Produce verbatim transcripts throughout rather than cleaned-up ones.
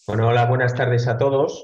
Bueno, hola, buenas tardes a todos.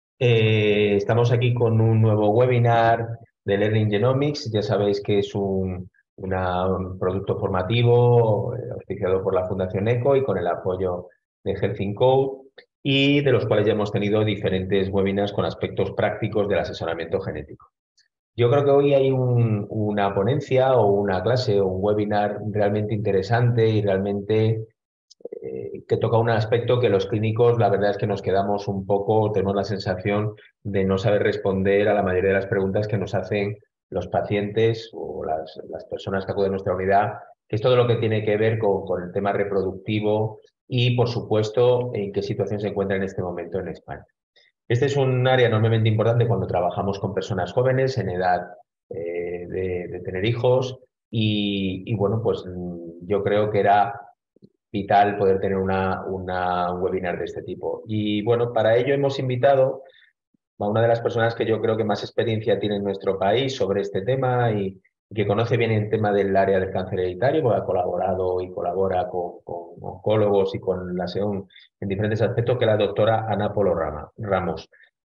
Eh, estamos aquí con un nuevo webinar de Learning Genomics. Ya sabéis que es un, una- un producto formativo eh, auspiciado por la Fundación ECO y con el apoyo de Health in Code, y de los cuales ya hemos tenido diferentes webinars con aspectos prácticos del asesoramiento genético. Yo creo que hoy hay un- una ponencia o una clase o un webinar realmente interesante y realmente eh, que toca un aspecto que los clínicos, la verdad es que nos quedamos un poco, tenemos la sensación de no saber responder a la mayoría de las preguntas que nos hacen los pacientes o las, las personas que acuden a nuestra unidad, que es todo lo que tiene que ver con, con el tema reproductivo y, por supuesto, en qué situación se encuentra en este momento en España. Este es un área enormemente importante cuando trabajamos con personas jóvenes en edad eh, de, de tener hijos y, y, bueno, pues mm, yo creo que era vital poder tener una, una, un webinar de este tipo. Y bueno, para ello hemos invitado a una de las personas que yo creo que más experiencia tiene en nuestro país sobre este tema y, y que conoce bien el tema del área del cáncer hereditario, porque ha colaborado y colabora con, con oncólogos y con la SEON en diferentes aspectos, que es la doctora Ana Polo Rama, Ramos.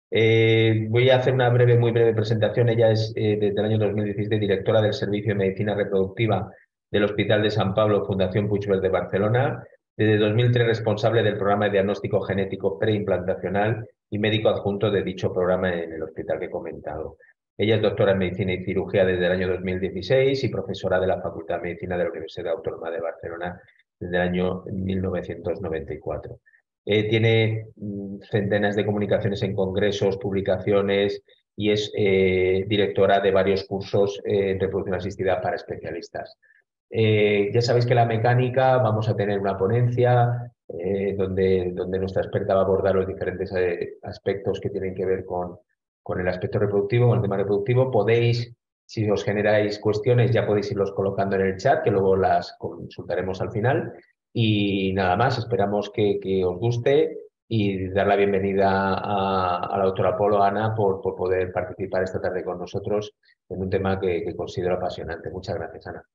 Eh, voy a hacer una breve, muy breve presentación. Ella es eh, desde el año dos mil diecisiete directora del Servicio de Medicina Reproductiva del Hospital de San Pablo, Fundación Puigverd de Barcelona. Desde dos mil tres responsable del programa de diagnóstico genético preimplantacional y médico adjunto de dicho programa en el hospital que he comentado. Ella es doctora en Medicina y Cirugía desde el año dos mil dieciséis y profesora de la Facultad de Medicina de la Universidad Autónoma de Barcelona desde el año mil novecientos noventa y cuatro. Eh, tiene mm, centenas de comunicaciones en congresos, publicaciones y es eh, directora de varios cursos eh, en reproducción asistida para especialistas. Eh, ya sabéis que la mecánica, vamos a tener una ponencia eh, donde, donde nuestra experta va a abordar los diferentes eh, aspectos que tienen que ver con, con el aspecto reproductivo, con el tema reproductivo. Podéis, si os generáis cuestiones, ya podéis irlos colocando en el chat, que luego las consultaremos al final. Y nada más, esperamos que, que os guste y dar la bienvenida a, a la doctora Polo, Ana, por, por poder participar esta tarde con nosotros en un tema que, que considero apasionante. Muchas gracias, Ana.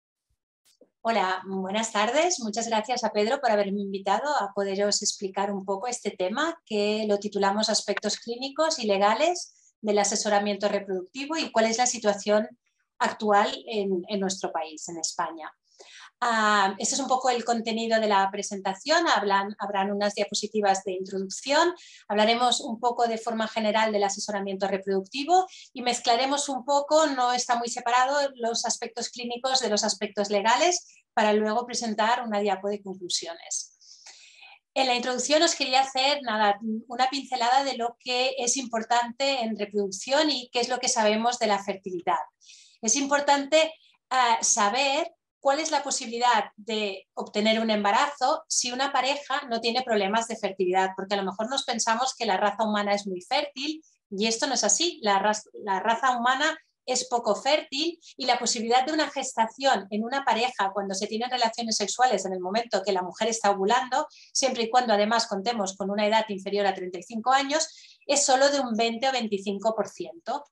Hola, buenas tardes. Muchas gracias a Pedro por haberme invitado a poderos explicar un poco este tema, que lo titulamos Aspectos clínicos y legales del asesoramiento reproductivo y cuál es la situación actual en, en nuestro país, en España. Uh, este es un poco el contenido de la presentación. Hablan, habrán unas diapositivas de introducción, hablaremos un poco de forma general del asesoramiento reproductivo y mezclaremos un poco, no está muy separado, los aspectos clínicos de los aspectos legales para luego presentar una diapo de conclusiones. En la introducción os quería hacer nada, una pincelada de lo que es importante en reproducción y qué es lo que sabemos de la fertilidad. Es importante uh, saber cuál es la posibilidad de obtener un embarazo si una pareja no tiene problemas de fertilidad, porque a lo mejor nos pensamos que la raza humana es muy fértil y esto no es así. La raza, la raza humana es poco fértil y la posibilidad de una gestación en una pareja cuando se tienen relaciones sexuales en el momento que la mujer está ovulando, siempre y cuando además contemos con una edad inferior a treinta y cinco años, es solo de un veinte o veinticinco por ciento.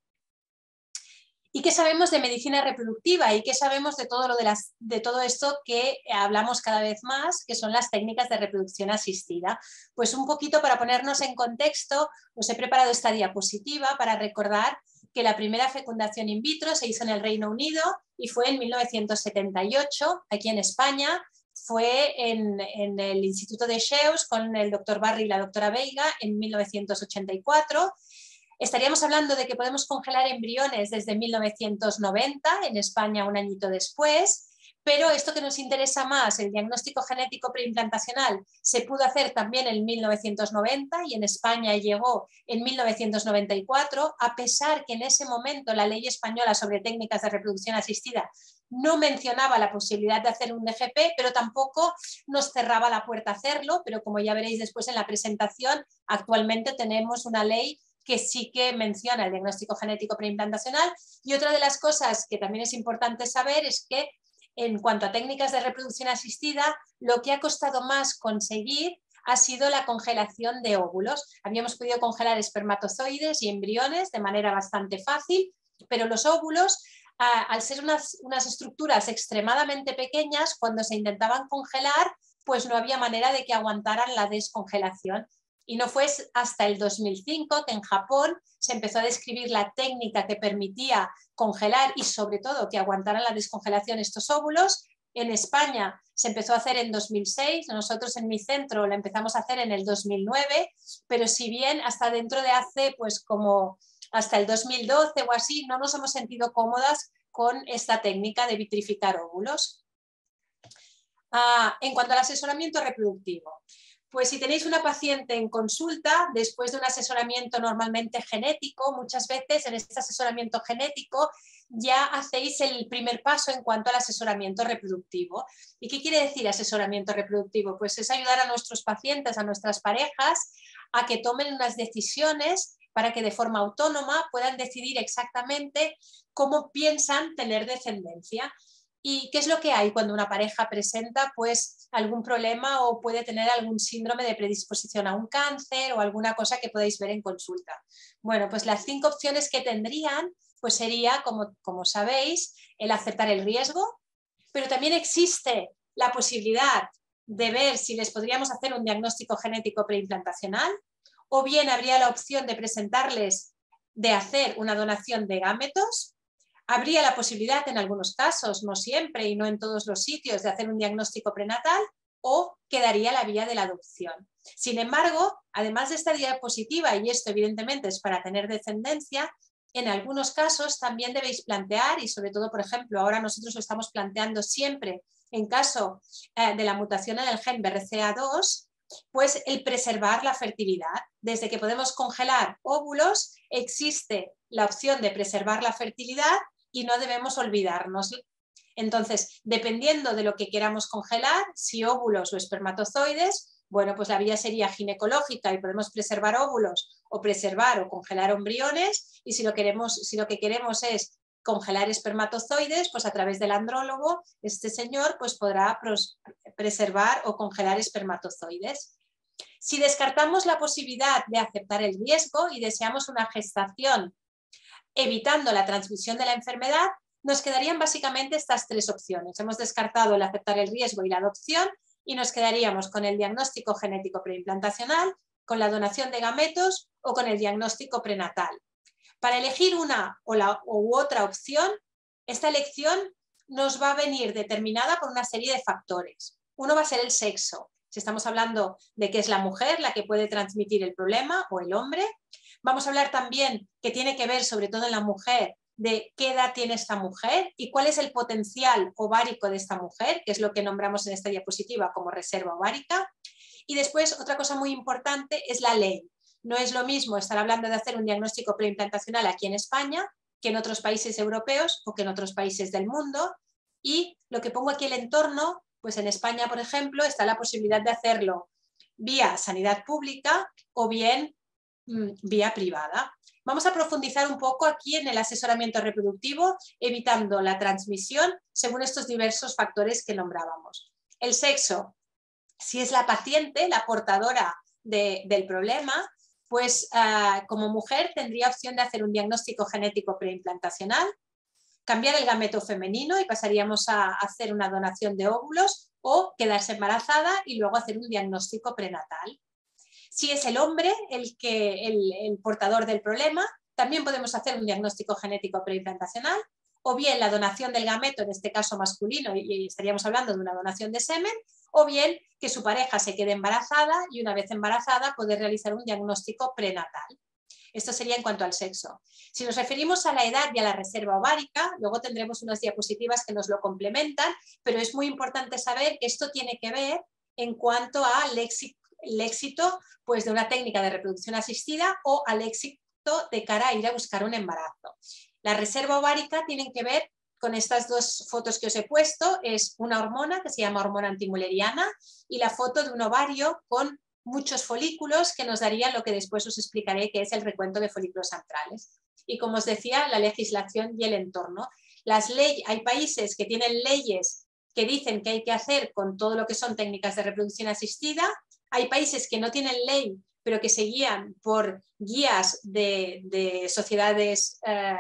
¿Y qué sabemos de medicina reproductiva? ¿Y qué sabemos de todo, lo de, las, de todo esto que hablamos cada vez más, que son las técnicas de reproducción asistida? Pues un poquito para ponernos en contexto, os he preparado esta diapositiva para recordar que la primera fecundación in vitro se hizo en el Reino Unido y fue en mil novecientos setenta y ocho, aquí en España. Fue en, en el Instituto de Sceaux con el doctor Barry y la doctora Veiga en mil novecientos ochenta y cuatro. Estaríamos hablando de que podemos congelar embriones desde mil novecientos noventa, en España un añito después, pero esto que nos interesa más, el diagnóstico genético preimplantacional, se pudo hacer también en mil novecientos noventa y en España llegó en mil novecientos noventa y cuatro, a pesar que en ese momento la ley española sobre técnicas de reproducción asistida no mencionaba la posibilidad de hacer un D G P, pero tampoco nos cerraba la puerta a hacerlo, pero como ya veréis después en la presentación, actualmente tenemos una ley que sí que menciona el diagnóstico genético preimplantacional. Y otra de las cosas que también es importante saber es que en cuanto a técnicas de reproducción asistida, lo que ha costado más conseguir ha sido la congelación de óvulos. Habíamos podido congelar espermatozoides y embriones de manera bastante fácil, pero los óvulos, al ser unas, unas estructuras extremadamente pequeñas, cuando se intentaban congelar, pues no había manera de que aguantaran la descongelación. Y no fue hasta el dos mil cinco que en Japón se empezó a describir la técnica que permitía congelar y sobre todo que aguantaran la descongelación estos óvulos. En España se empezó a hacer en dos mil seis, nosotros en mi centro la empezamos a hacer en el dos mil nueve, pero si bien hasta dentro de hace pues como hasta el dos mil doce o así no nos hemos sentido cómodas con esta técnica de vitrificar óvulos. Ah, en cuanto al asesoramiento reproductivo, pues si tenéis una paciente en consulta, después de un asesoramiento normalmente genético, muchas veces en este asesoramiento genético ya hacéis el primer paso en cuanto al asesoramiento reproductivo. ¿Y qué quiere decir asesoramiento reproductivo? Pues es ayudar a nuestros pacientes, a nuestras parejas, a que tomen unas decisiones para que de forma autónoma puedan decidir exactamente cómo piensan tener descendencia. ¿Y qué es lo que hay cuando una pareja presenta pues, algún problema o puede tener algún síndrome de predisposición a un cáncer o alguna cosa que podéis ver en consulta? Bueno, pues las cinco opciones que tendrían pues sería, como, como sabéis, el aceptar el riesgo, pero también existe la posibilidad de ver si les podríamos hacer un diagnóstico genético preimplantacional, o bien habría la opción de presentarles de hacer una donación de gametos. Habría la posibilidad en algunos casos, no siempre y no en todos los sitios, de hacer un diagnóstico prenatal o quedaría la vía de la adopción. Sin embargo, además de esta diapositiva, y esto evidentemente es para tener descendencia, en algunos casos también debéis plantear, y sobre todo, por ejemplo, ahora nosotros lo estamos planteando siempre en caso eh, de la mutación en el gen B R C A dos, pues el preservar la fertilidad. Desde que podemos congelar óvulos, existe la opción de preservar la fertilidad y no debemos olvidarnos. Entonces, dependiendo de lo que queramos congelar, si óvulos o espermatozoides, bueno, pues la vía sería ginecológica y podemos preservar óvulos o preservar o congelar embriones, y si lo, queremos, si lo que queremos es congelar espermatozoides, pues a través del andrólogo, este señor pues podrá preservar o congelar espermatozoides. Si descartamos la posibilidad de aceptar el riesgo y deseamos una gestación evitando la transmisión de la enfermedad, nos quedarían básicamente estas tres opciones. Hemos descartado el aceptar el riesgo y la adopción y nos quedaríamos con el diagnóstico genético preimplantacional, con la donación de gametos o con el diagnóstico prenatal. Para elegir una o la, u otra opción, esta elección nos va a venir determinada por una serie de factores. Uno va a ser el sexo. Si estamos hablando de que es la mujer la que puede transmitir el problema o el hombre. Vamos a hablar también que tiene que ver, sobre todo en la mujer, de qué edad tiene esta mujer y cuál es el potencial ovárico de esta mujer, que es lo que nombramos en esta diapositiva como reserva ovárica. Y después, otra cosa muy importante es la ley. No es lo mismo estar hablando de hacer un diagnóstico preimplantacional aquí en España que en otros países europeos o que en otros países del mundo. Y lo que pongo aquí el entorno, pues en España, por ejemplo, está la posibilidad de hacerlo vía sanidad pública o bien mmm, vía privada. Vamos a profundizar un poco aquí en el asesoramiento reproductivo, evitando la transmisión según estos diversos factores que nombrábamos. El sexo, si es la paciente, la portadora de, del problema, pues uh, como mujer tendría opción de hacer un diagnóstico genético preimplantacional, cambiar el gameto femenino y pasaríamos a hacer una donación de óvulos o quedarse embarazada y luego hacer un diagnóstico prenatal. Si es el hombre el, que, el, el portador del problema, también podemos hacer un diagnóstico genético preimplantacional o bien la donación del gameto, en este caso masculino, y estaríamos hablando de una donación de semen, o bien que su pareja se quede embarazada y una vez embarazada poder realizar un diagnóstico prenatal. Esto sería en cuanto al sexo. Si nos referimos a la edad y a la reserva ovárica, luego tendremos unas diapositivas que nos lo complementan, pero es muy importante saber que esto tiene que ver en cuanto al éxito, el éxito pues, de una técnica de reproducción asistida o al éxito de cara a ir a buscar un embarazo. La reserva ovárica tiene que ver con estas dos fotos que os he puesto, es una hormona que se llama hormona antimuleriana y la foto de un ovario con muchos folículos que nos darían lo que después os explicaré que es el recuento de folículos antrales. Y como os decía, la legislación y el entorno. Las leyes, hay países que tienen leyes que dicen que hay que hacer con todo lo que son técnicas de reproducción asistida, hay países que no tienen ley pero que se guían por guías de, de sociedades eh,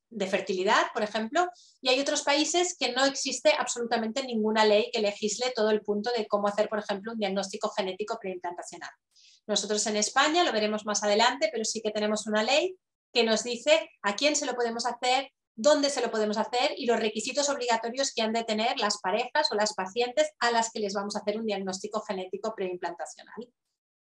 de fertilidad, por ejemplo, y hay otros países que no existe absolutamente ninguna ley que legisle todo el punto de cómo hacer, por ejemplo, un diagnóstico genético preimplantacional. Nosotros en España, lo veremos más adelante, pero sí que tenemos una ley que nos dice a quién se lo podemos hacer, dónde se lo podemos hacer y los requisitos obligatorios que han de tener las parejas o las pacientes a las que les vamos a hacer un diagnóstico genético preimplantacional.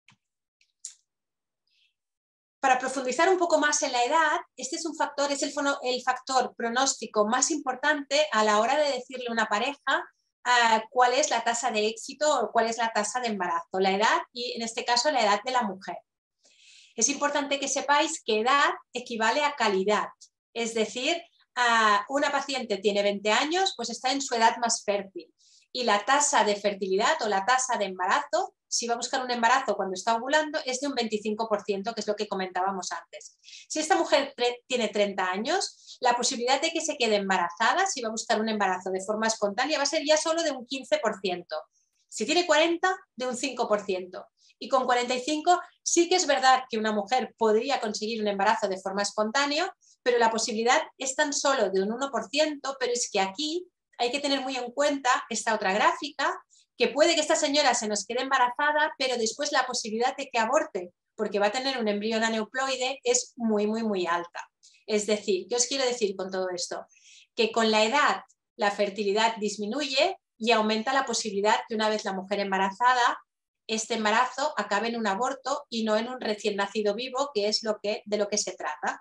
Para profundizar un poco más en la edad, este es un factor, es el, el factor pronóstico más importante a la hora de decirle a una pareja uh, cuál es la tasa de éxito o cuál es la tasa de embarazo, la edad y en este caso la edad de la mujer. Es importante que sepáis que edad equivale a calidad, es decir, uh, una paciente tiene veinte años, pues está en su edad más fértil y la tasa de fertilidad o la tasa de embarazo, si va a buscar un embarazo cuando está ovulando, es de un veinticinco por ciento, que es lo que comentábamos antes. Si esta mujer tiene treinta años, la posibilidad de que se quede embarazada, si va a buscar un embarazo de forma espontánea, va a ser ya solo de un quince por ciento. Si tiene cuarenta, de un cinco por ciento. Y con cuarenta y cinco sí que es verdad que una mujer podría conseguir un embarazo de forma espontánea, pero la posibilidad es tan solo de un uno por ciento, pero es que aquí hay que tener muy en cuenta esta otra gráfica, que puede que esta señora se nos quede embarazada, pero después la posibilidad de que aborte, porque va a tener un embrión aneuploide, es muy, muy, muy alta. Es decir, ¿qué os quiero decir con todo esto? Que con la edad la fertilidad disminuye y aumenta la posibilidad que una vez la mujer embarazada, este embarazo acabe en un aborto y no en un recién nacido vivo, que es lo que, de lo que se trata.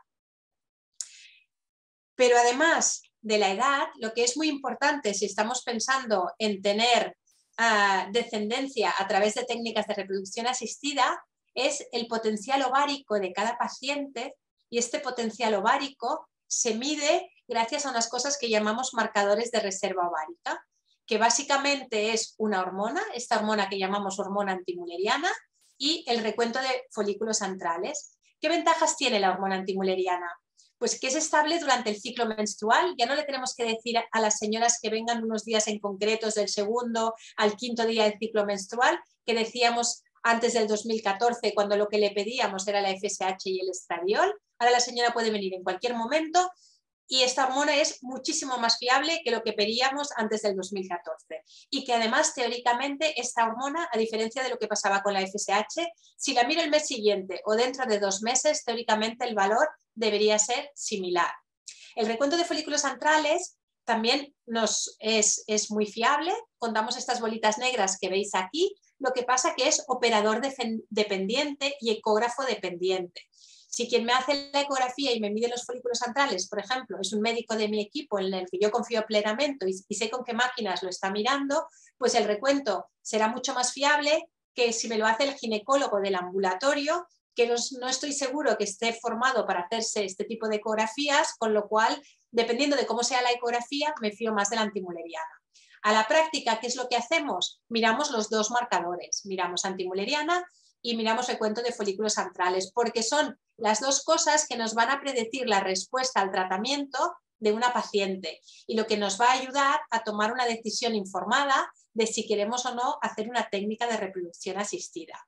Pero además de la edad, lo que es muy importante si estamos pensando en tener uh, descendencia a través de técnicas de reproducción asistida es el potencial ovárico de cada paciente, y este potencial ovárico se mide gracias a unas cosas que llamamos marcadores de reserva ovárica, que básicamente es una hormona, esta hormona que llamamos hormona antimülleriana, y el recuento de folículos antrales. ¿Qué ventajas tiene la hormona antimülleriana? Pues que es estable durante el ciclo menstrual. Ya no le tenemos que decir a las señoras que vengan unos días en concretos del segundo al quinto día del ciclo menstrual, que decíamos antes del dos mil catorce, cuando lo que le pedíamos era la F S H y el estradiol. Ahora la señora puede venir en cualquier momento y esta hormona es muchísimo más fiable que lo que pedíamos antes del dos mil catorce. Y que además, teóricamente, esta hormona, a diferencia de lo que pasaba con la F S H, si la miro el mes siguiente o dentro de dos meses, teóricamente el valor debería ser similar. El recuento de folículos antrales también nos es, es muy fiable. Contamos estas bolitas negras que veis aquí, lo que pasa que es operador dependiente y ecógrafo dependiente. Si quien me hace la ecografía y me mide los folículos antrales, por ejemplo, es un médico de mi equipo en el que yo confío plenamente y, y sé con qué máquinas lo está mirando, pues el recuento será mucho más fiable que si me lo hace el ginecólogo del ambulatorio, que no, no estoy seguro que esté formado para hacerse este tipo de ecografías, con lo cual, dependiendo de cómo sea la ecografía, me fío más de la antimülleriana. A la práctica, ¿qué es lo que hacemos? Miramos los dos marcadores, miramos antimülleriana y miramos recuento de folículos antrales, porque son las dos cosas que nos van a predecir la respuesta al tratamiento de una paciente y lo que nos va a ayudar a tomar una decisión informada de si queremos o no hacer una técnica de reproducción asistida.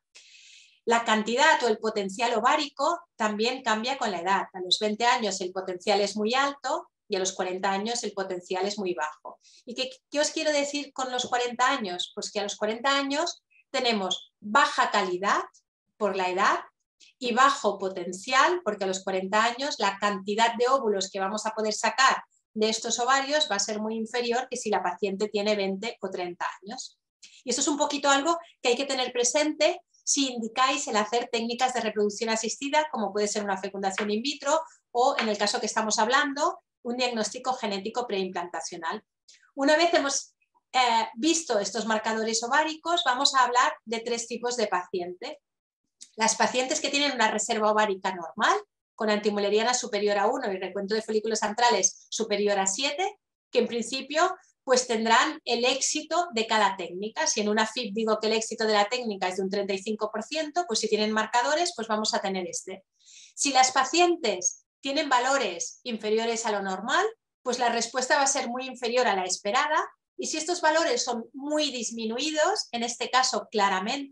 La cantidad o el potencial ovárico también cambia con la edad. A los veinte años el potencial es muy alto y a los cuarenta años el potencial es muy bajo. ¿Y qué, qué os quiero decir con los cuarenta años? Pues que a los cuarenta años tenemos baja calidad por la edad y bajo potencial, porque a los cuarenta años la cantidad de óvulos que vamos a poder sacar de estos ovarios va a ser muy inferior que si la paciente tiene veinte o treinta años. Y eso es un poquito algo que hay que tener presente si indicáis el hacer técnicas de reproducción asistida, como puede ser una fecundación in vitro o, en el caso que estamos hablando, un diagnóstico genético preimplantacional. Una vez hemos eh, visto estos marcadores ováricos, vamos a hablar de tres tipos de paciente. Las pacientes que tienen una reserva ovárica normal, con antimülleriana superior a uno y recuento de folículos antrales superior a siete, que en principio pues tendrán el éxito de cada técnica. Si en una F I B digo que el éxito de la técnica es de un treinta y cinco por ciento, pues si tienen marcadores, pues vamos a tener este. Si las pacientes tienen valores inferiores a lo normal, pues la respuesta va a ser muy inferior a la esperada, y si estos valores son muy disminuidos, en este caso claramente,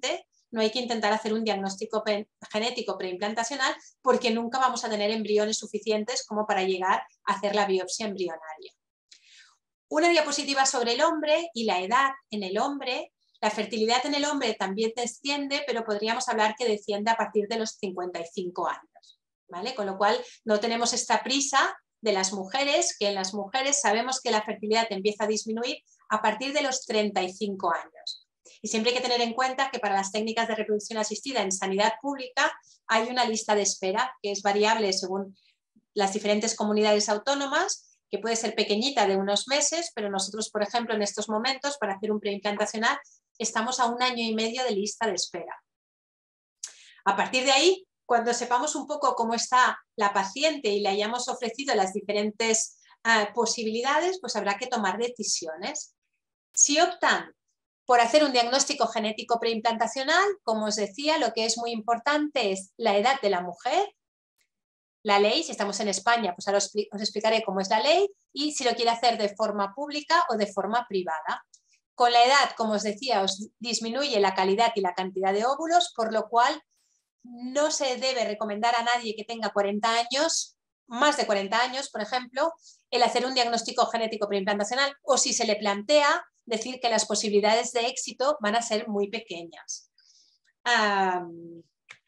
no hay que intentar hacer un diagnóstico genético preimplantacional porque nunca vamos a tener embriones suficientes como para llegar a hacer la biopsia embrionaria. Una diapositiva sobre el hombre y la edad en el hombre. La fertilidad en el hombre también desciende, pero podríamos hablar que desciende a partir de los cincuenta y cinco años, ¿vale? Con lo cual no tenemos esta prisa de las mujeres, que en las mujeres sabemos que la fertilidad empieza a disminuir a partir de los treinta y cinco años. Y siempre hay que tener en cuenta que para las técnicas de reproducción asistida en sanidad pública hay una lista de espera que es variable según las diferentes comunidades autónomas, que puede ser pequeñita de unos meses, pero nosotros, por ejemplo, en estos momentos, para hacer un preimplantacional, estamos a un año y medio de lista de espera. A partir de ahí, cuando sepamos un poco cómo está la paciente y le hayamos ofrecido las diferentes uh, posibilidades, pues habrá que tomar decisiones. Si optan por hacer un diagnóstico genético preimplantacional, como os decía, lo que es muy importante es la edad de la mujer, la ley, si estamos en España, pues ahora os, os explicaré cómo es la ley, y si lo quiere hacer de forma pública o de forma privada. Con la edad, como os decía, os disminuye la calidad y la cantidad de óvulos, por lo cual no se debe recomendar a nadie que tenga cuarenta años, más de cuarenta años, por ejemplo, el hacer un diagnóstico genético preimplantacional, o si se le plantea, decir que las posibilidades de éxito van a ser muy pequeñas. Um,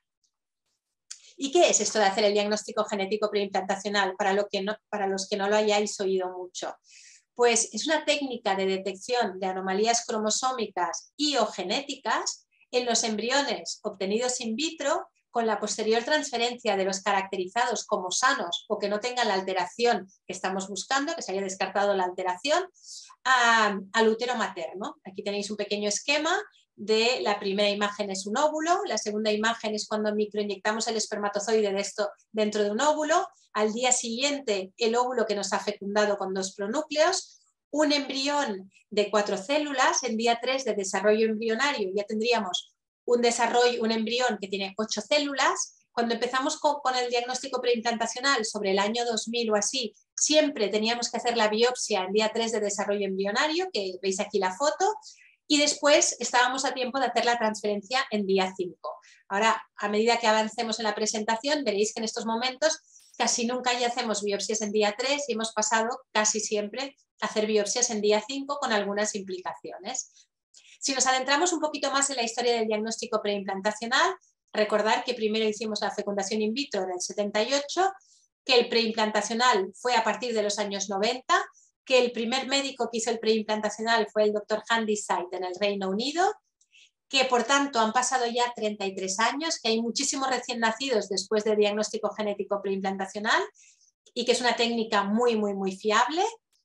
¿Y qué es esto de hacer el diagnóstico genético preimplantacional para, lo que no, para los que no lo hayáis oído mucho? Pues es una técnica de detección de anomalías cromosómicas y o genéticas en los embriones obtenidos in vitro con la posterior transferencia de los caracterizados como sanos o que no tengan la alteración que estamos buscando, que se haya descartado la alteración, a, al útero materno. Aquí tenéis un pequeño esquema de la primera imagen es un óvulo, la segunda imagen es cuando microinyectamos el espermatozoide de esto dentro de un óvulo, al día siguiente el óvulo que nos ha fecundado con dos pronúcleos, un embrión de cuatro células, en día tres de desarrollo embrionario ya tendríamos un desarrollo, un embrión que tiene ocho células. Cuando empezamos con, con el diagnóstico preimplantacional sobre el año dos mil o así, siempre teníamos que hacer la biopsia en día tres de desarrollo embrionario, que veis aquí la foto, y después estábamos a tiempo de hacer la transferencia en día cinco. Ahora, a medida que avancemos en la presentación, veréis que en estos momentos casi nunca ya hacemos biopsias en día tres y hemos pasado casi siempre a hacer biopsias en día cinco con algunas implicaciones. Si nos adentramos un poquito más en la historia del diagnóstico preimplantacional, recordar que primero hicimos la fecundación in vitro en el setenta y ocho, que el preimplantacional fue a partir de los años noventa, que el primer médico que hizo el preimplantacional fue el doctor Handyside en el Reino Unido, que por tanto han pasado ya treinta y tres años, que hay muchísimos recién nacidos después del diagnóstico genético preimplantacional y que es una técnica muy, muy, muy fiable.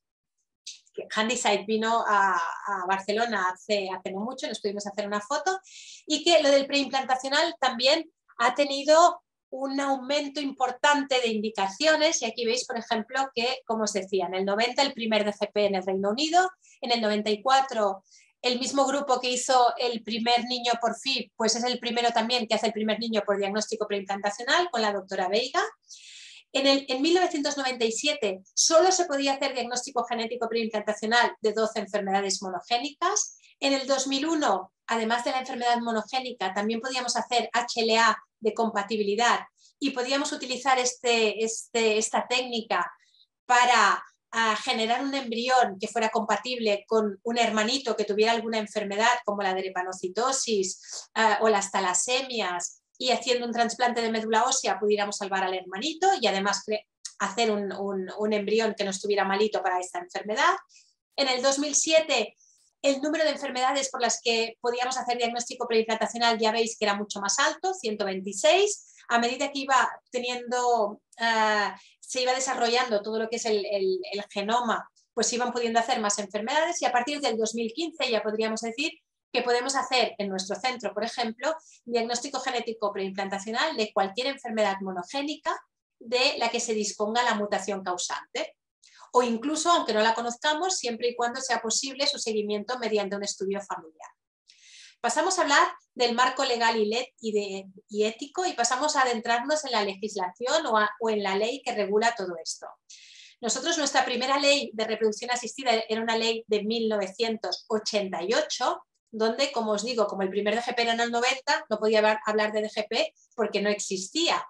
Handyside vino a, a Barcelona hace, hace no mucho, nos pudimos hacer una foto, y que lo del preimplantacional también ha tenido un aumento importante de indicaciones, y aquí veis, por ejemplo, que, como os decía, en el noventa el primer D G P en el Reino Unido, en el noventa y cuatro el mismo grupo que hizo el primer niño por F I B, pues es el primero también que hace el primer niño por diagnóstico preimplantacional con la doctora Veiga. En, el, en mil novecientos noventa y siete solo se podía hacer diagnóstico genético preimplantacional de doce enfermedades monogénicas. En el dos mil uno, además de la enfermedad monogénica, también podíamos hacer H L A de compatibilidad y podíamos utilizar este, este, esta técnica para uh, generar un embrión que fuera compatible con un hermanito que tuviera alguna enfermedad como la drepanocitosis uh, o las talasemias, y haciendo un trasplante de médula ósea pudiéramos salvar al hermanito y además hacer un, un, un embrión que no estuviera malito para esta enfermedad. En el dos mil siete el número de enfermedades por las que podíamos hacer diagnóstico preimplantacional ya veis que era mucho más alto, ciento veintiséis. A medida que iba teniendo, uh, se iba desarrollando todo lo que es el, el, el genoma, pues se iban pudiendo hacer más enfermedades, y a partir del dos mil quince ya podríamos decir que podemos hacer en nuestro centro, por ejemplo, diagnóstico genético preimplantacional de cualquier enfermedad monogénica de la que se disponga la mutación causante, o incluso, aunque no la conozcamos, siempre y cuando sea posible su seguimiento mediante un estudio familiar. Pasamos a hablar del marco legal y, le y, de, y ético, y pasamos a adentrarnos en la legislación o, a, o en la ley que regula todo esto. Nosotros, nuestra primera ley de reproducción asistida era una ley de mil novecientos ochenta y ocho, donde, como os digo, como el primer D G P era en el noventa, no podía hablar de D G P porque no existía.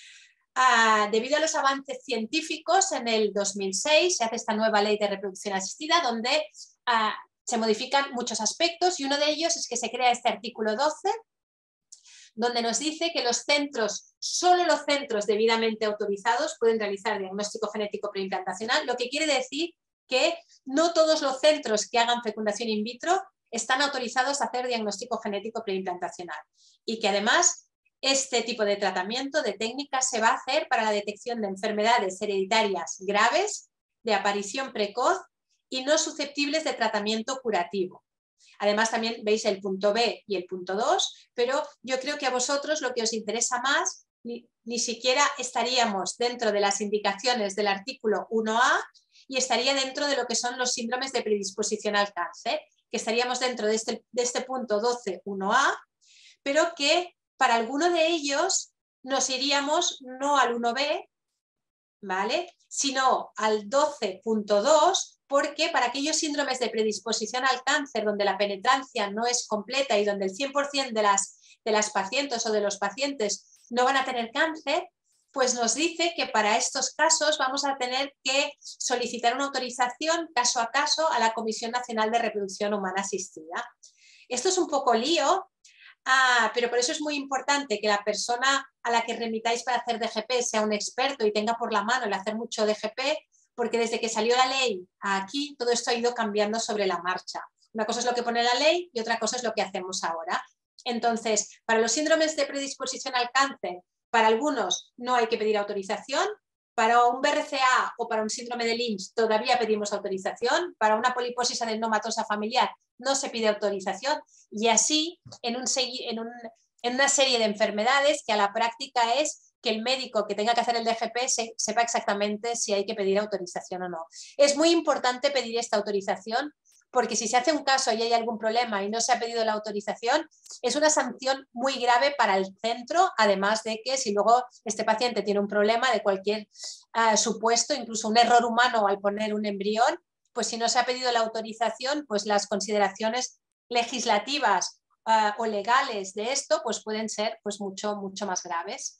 Uh, debido a los avances científicos, en el dos mil seis se hace esta nueva ley de reproducción asistida donde uh, se modifican muchos aspectos y uno de ellos es que se crea este artículo doce donde nos dice que los centros, solo los centros debidamente autorizados pueden realizar diagnóstico genético preimplantacional, lo que quiere decir que no todos los centros que hagan fecundación in vitro están autorizados a hacer diagnóstico genético preimplantacional y que además este tipo de tratamiento, de técnica, se va a hacer para la detección de enfermedades hereditarias graves, de aparición precoz y no susceptibles de tratamiento curativo. Además, también veis el punto B y el punto dos, pero yo creo que a vosotros lo que os interesa más, ni, ni siquiera estaríamos dentro de las indicaciones del artículo uno A y estaría dentro de lo que son los síndromes de predisposición al cáncer, que estaríamos dentro de este, de este punto doce uno A, pero que para alguno de ellos nos iríamos no al uno B, ¿vale?, sino al doce punto dos, porque para aquellos síndromes de predisposición al cáncer donde la penetrancia no es completa y donde el cien por cien de las, de las pacientes o de los pacientes no van a tener cáncer, pues nos dice que para estos casos vamos a tener que solicitar una autorización caso a caso a la Comisión Nacional de Reproducción Humana Asistida. Esto es un poco lío, ah, pero por eso es muy importante que la persona a la que remitáis para hacer D G P sea un experto y tenga por la mano el hacer mucho D G P, porque desde que salió la ley aquí, todo esto ha ido cambiando sobre la marcha. Una cosa es lo que pone la ley y otra cosa es lo que hacemos ahora. Entonces, para los síndromes de predisposición al cáncer, para algunos no hay que pedir autorización, para un B R C A o para un síndrome de Lynch todavía pedimos autorización, para una poliposis adenomatosa familiar no se pide autorización y así en, un, en, un, en una serie de enfermedades que a la práctica es que el médico que tenga que hacer el D G P se, sepa exactamente si hay que pedir autorización o no. Es muy importante pedir esta autorización porque si se hace un caso y hay algún problema y no se ha pedido la autorización, es una sanción muy grave para el centro, además de que si luego este paciente tiene un problema de cualquier uh, supuesto, incluso un error humano al poner un embrión, pues si no se ha pedido la autorización, pues las consideraciones legislativas uh, o legales de esto pues pueden ser pues mucho, mucho más graves.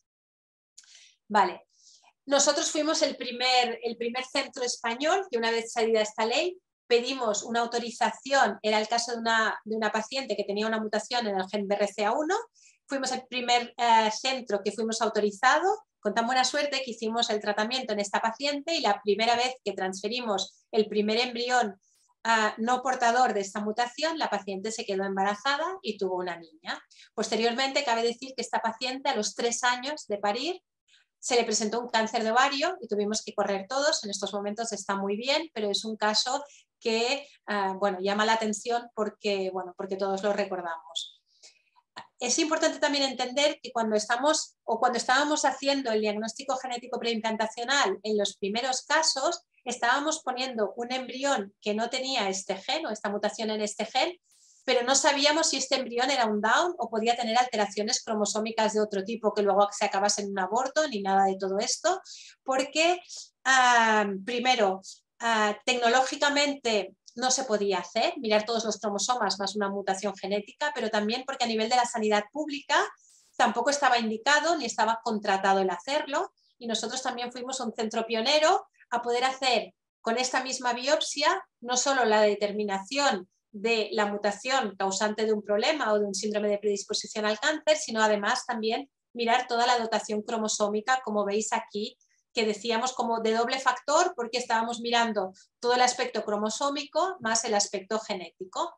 Vale, nosotros fuimos el primer, el primer centro español que una vez salida esta ley pedimos una autorización, era el caso de una, de una paciente que tenía una mutación en el gen B R C A uno, fuimos el primer eh, centro que fuimos autorizado, con tan buena suerte que hicimos el tratamiento en esta paciente y la primera vez que transferimos el primer embrión uh, no portador de esta mutación, la paciente se quedó embarazada y tuvo una niña. Posteriormente, cabe decir que esta paciente a los tres años de parir se le presentó un cáncer de ovario y tuvimos que correr todos, en estos momentos está muy bien, pero es un caso que uh, bueno, llama la atención porque, bueno, porque todos lo recordamos. Es importante también entender que cuando estamos o cuando estábamos haciendo el diagnóstico genético preimplantacional en los primeros casos, estábamos poniendo un embrión que no tenía este gen o esta mutación en este gen, pero no sabíamos si este embrión era un Down o podía tener alteraciones cromosómicas de otro tipo que luego se acabase en un aborto, ni nada de todo esto, porque uh, primero, uh, tecnológicamente no se podía hacer, mirar todos los cromosomas más una mutación genética, pero también porque a nivel de la sanidad pública tampoco estaba indicado ni estaba contratado el hacerlo y nosotros también fuimos un centro pionero a poder hacer con esta misma biopsia no solo la determinación de la mutación causante de un problema o de un síndrome de predisposición al cáncer, sino además también mirar toda la dotación cromosómica, como veis aquí, que decíamos como de doble factor porque estábamos mirando todo el aspecto cromosómico más el aspecto genético.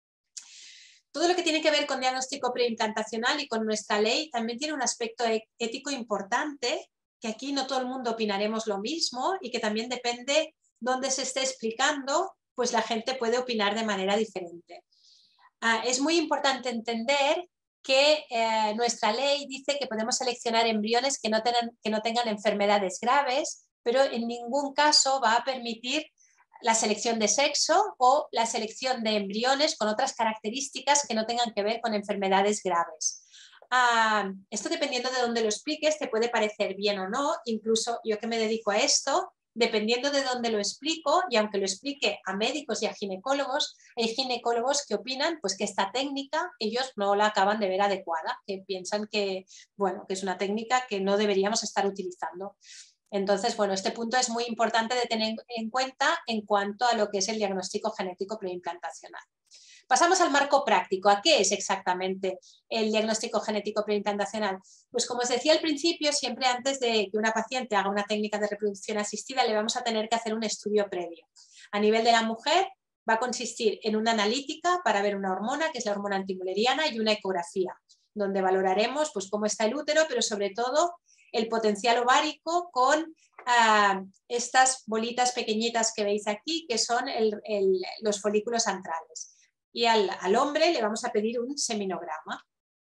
Todo lo que tiene que ver con diagnóstico preimplantacional y con nuestra ley también tiene un aspecto ético importante, que aquí no todo el mundo opinaremos lo mismo y que también depende dónde se esté explicando, pues la gente puede opinar de manera diferente. Uh, es muy importante entender que eh, nuestra ley dice que podemos seleccionar embriones que no, tengan, que no tengan enfermedades graves, pero en ningún caso va a permitir la selección de sexo o la selección de embriones con otras características que no tengan que ver con enfermedades graves. Uh, esto dependiendo de dónde lo expliques te puede parecer bien o no, incluso yo que me dedico a esto, dependiendo de dónde lo explico, y aunque lo explique a médicos y a ginecólogos, hay ginecólogos que opinan pues, que esta técnica ellos no la acaban de ver adecuada, que piensan que, bueno, que es una técnica que no deberíamos estar utilizando. Entonces, bueno, este punto es muy importante de tener en cuenta en cuanto a lo que es el diagnóstico genético preimplantacional. Pasamos al marco práctico. ¿A qué es exactamente el diagnóstico genético preimplantacional? Pues como os decía al principio, siempre antes de que una paciente haga una técnica de reproducción asistida, le vamos a tener que hacer un estudio previo. A nivel de la mujer, va a consistir en una analítica para ver una hormona, que es la hormona antimuleriana, y una ecografía, donde valoraremos pues, cómo está el útero, pero sobre todo el potencial ovárico con uh, estas bolitas pequeñitas que veis aquí, que son el, el, los folículos antrales. Y al, al hombre le vamos a pedir un seminograma.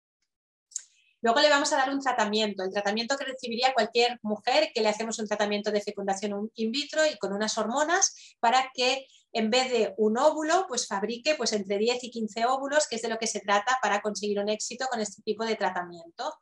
Luego le vamos a dar un tratamiento, el tratamiento que recibiría cualquier mujer que le hacemos un tratamiento de fecundación in vitro y con unas hormonas para que en vez de un óvulo, pues fabrique pues entre diez y quince óvulos, que es de lo que se trata para conseguir un éxito con este tipo de tratamiento.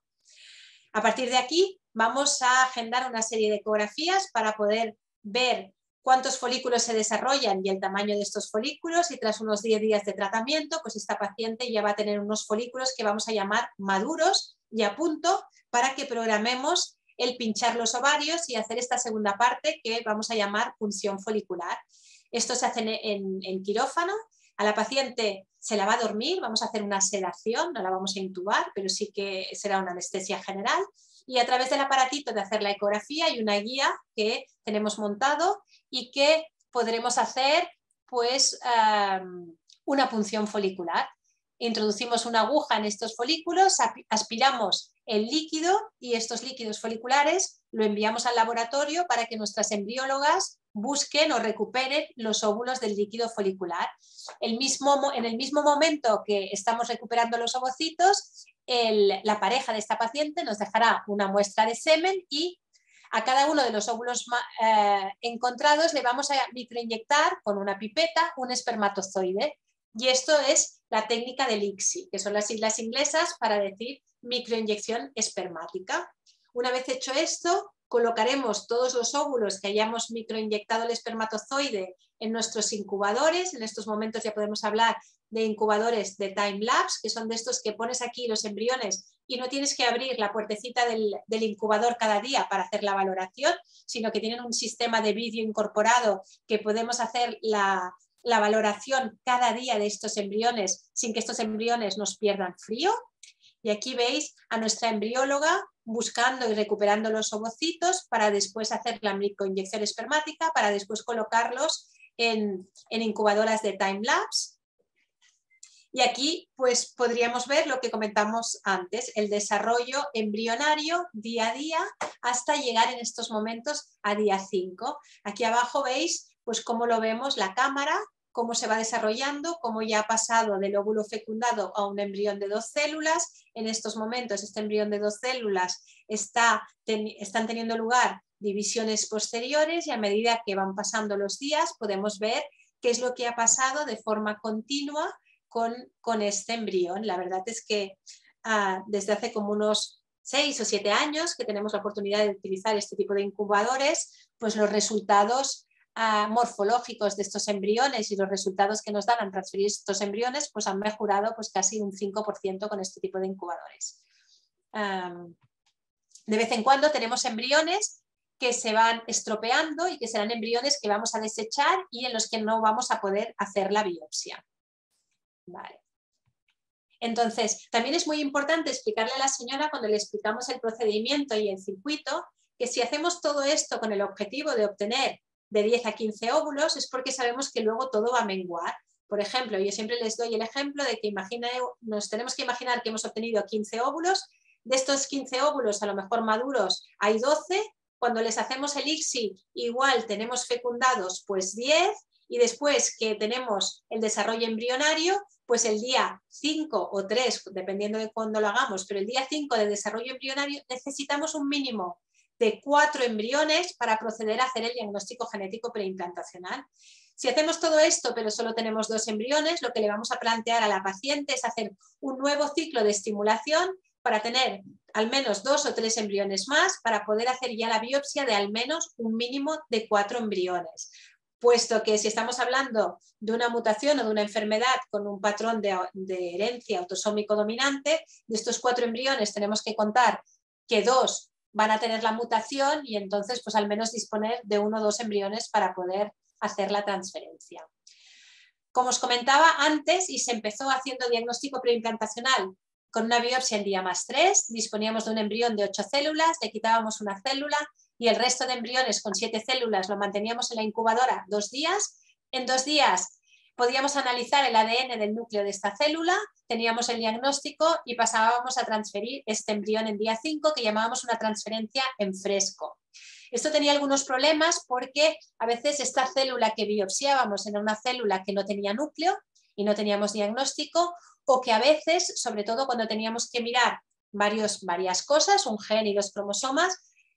A partir de aquí vamos a agendar una serie de ecografías para poder ver cuántos folículos se desarrollan y el tamaño de estos folículos, y tras unos diez días de tratamiento, pues esta paciente ya va a tener unos folículos que vamos a llamar maduros y a punto para que programemos el pinchar los ovarios y hacer esta segunda parte que vamos a llamar punción folicular. Esto se hace en, en, en quirófano. A la paciente se la va a dormir, vamos a hacer una sedación, no la vamos a intubar, pero sí que será una anestesia general, y a través del aparatito de hacer la ecografía hay una guía que tenemos montado y que podremos hacer pues um, una punción folicular. Introducimos una aguja en estos folículos, aspiramos el líquido y estos líquidos foliculares lo enviamos al laboratorio para que nuestras embriólogas busquen o recuperen los óvulos del líquido folicular. El mismo, en el mismo momento que estamos recuperando los ovocitos, el, la pareja de esta paciente nos dejará una muestra de semen y a cada uno de los óvulos eh, encontrados le vamos a microinyectar con una pipeta un espermatozoide. Y esto es la técnica del I C S I, que son las siglas inglesas para decir microinyección espermática. Una vez hecho esto, colocaremos todos los óvulos que hayamos microinyectado el espermatozoide en nuestros incubadores. En estos momentos ya podemos hablar de incubadores de time-lapse, que son de estos que pones aquí los embriones y no tienes que abrir la puertecita del, del incubador cada día para hacer la valoración, sino que tienen un sistema de vídeo incorporado que podemos hacer la, la valoración cada día de estos embriones sin que estos embriones nos pierdan frío. Y aquí veis a nuestra embrióloga buscando y recuperando los ovocitos para después hacer la microinyección espermática, para después colocarlos en, en incubadoras de time-lapse. Y aquí pues podríamos ver lo que comentamos antes, el desarrollo embrionario día a día hasta llegar en estos momentos a día cinco. Aquí abajo veis pues cómo lo vemos la cámara, cómo se va desarrollando, cómo ya ha pasado del óvulo fecundado a un embrión de dos células. En estos momentos este embrión de dos células está, ten, están teniendo lugar divisiones posteriores y a medida que van pasando los días podemos ver qué es lo que ha pasado de forma continua con, con este embrión. La verdad es que uh, desde hace como unos seis o siete años que tenemos la oportunidad de utilizar este tipo de incubadores, pues los resultados Uh, morfológicos de estos embriones y los resultados que nos dan al transferir estos embriones pues han mejorado pues casi un cinco por ciento con este tipo de incubadores. Um, de vez en cuando tenemos embriones que se van estropeando y que serán embriones que vamos a desechar y en los que no vamos a poder hacer la biopsia. Vale. Entonces, también es muy importante explicarle a la señora cuando le explicamos el procedimiento y el circuito que si hacemos todo esto con el objetivo de obtener de diez a quince óvulos es porque sabemos que luego todo va a menguar. Por ejemplo, yo siempre les doy el ejemplo de que imagine, nos tenemos que imaginar que hemos obtenido quince óvulos, de estos quince óvulos a lo mejor maduros hay doce, cuando les hacemos el I C S I igual tenemos fecundados pues diez y después que tenemos el desarrollo embrionario, pues el día cinco o tres, dependiendo de cuándo lo hagamos, pero el día cinco de desarrollo embrionario necesitamos un mínimo de cuatro embriones para proceder a hacer el diagnóstico genético preimplantacional. Si hacemos todo esto pero solo tenemos dos embriones, lo que le vamos a plantear a la paciente es hacer un nuevo ciclo de estimulación para tener al menos dos o tres embriones más para poder hacer ya la biopsia de al menos un mínimo de cuatro embriones. Puesto que si estamos hablando de una mutación o de una enfermedad con un patrón de, de herencia autosómico dominante, de estos cuatro embriones tenemos que contar que dos van a tener la mutación y entonces pues al menos disponer de uno o dos embriones para poder hacer la transferencia. Como os comentaba antes, y se empezó haciendo diagnóstico preimplantacional con una biopsia en día más tres, disponíamos de un embrión de ocho células, le quitábamos una célula y el resto de embriones con siete células lo manteníamos en la incubadora dos días. En dos días podíamos analizar el A D N del núcleo de esta célula, teníamos el diagnóstico y pasábamos a transferir este embrión en día cinco, que llamábamos una transferencia en fresco. Esto tenía algunos problemas porque a veces esta célula que biopsiábamos era una célula que no tenía núcleo y no teníamos diagnóstico, o que a veces, sobre todo cuando teníamos que mirar varios, varias cosas, un gen y dos cromosomas,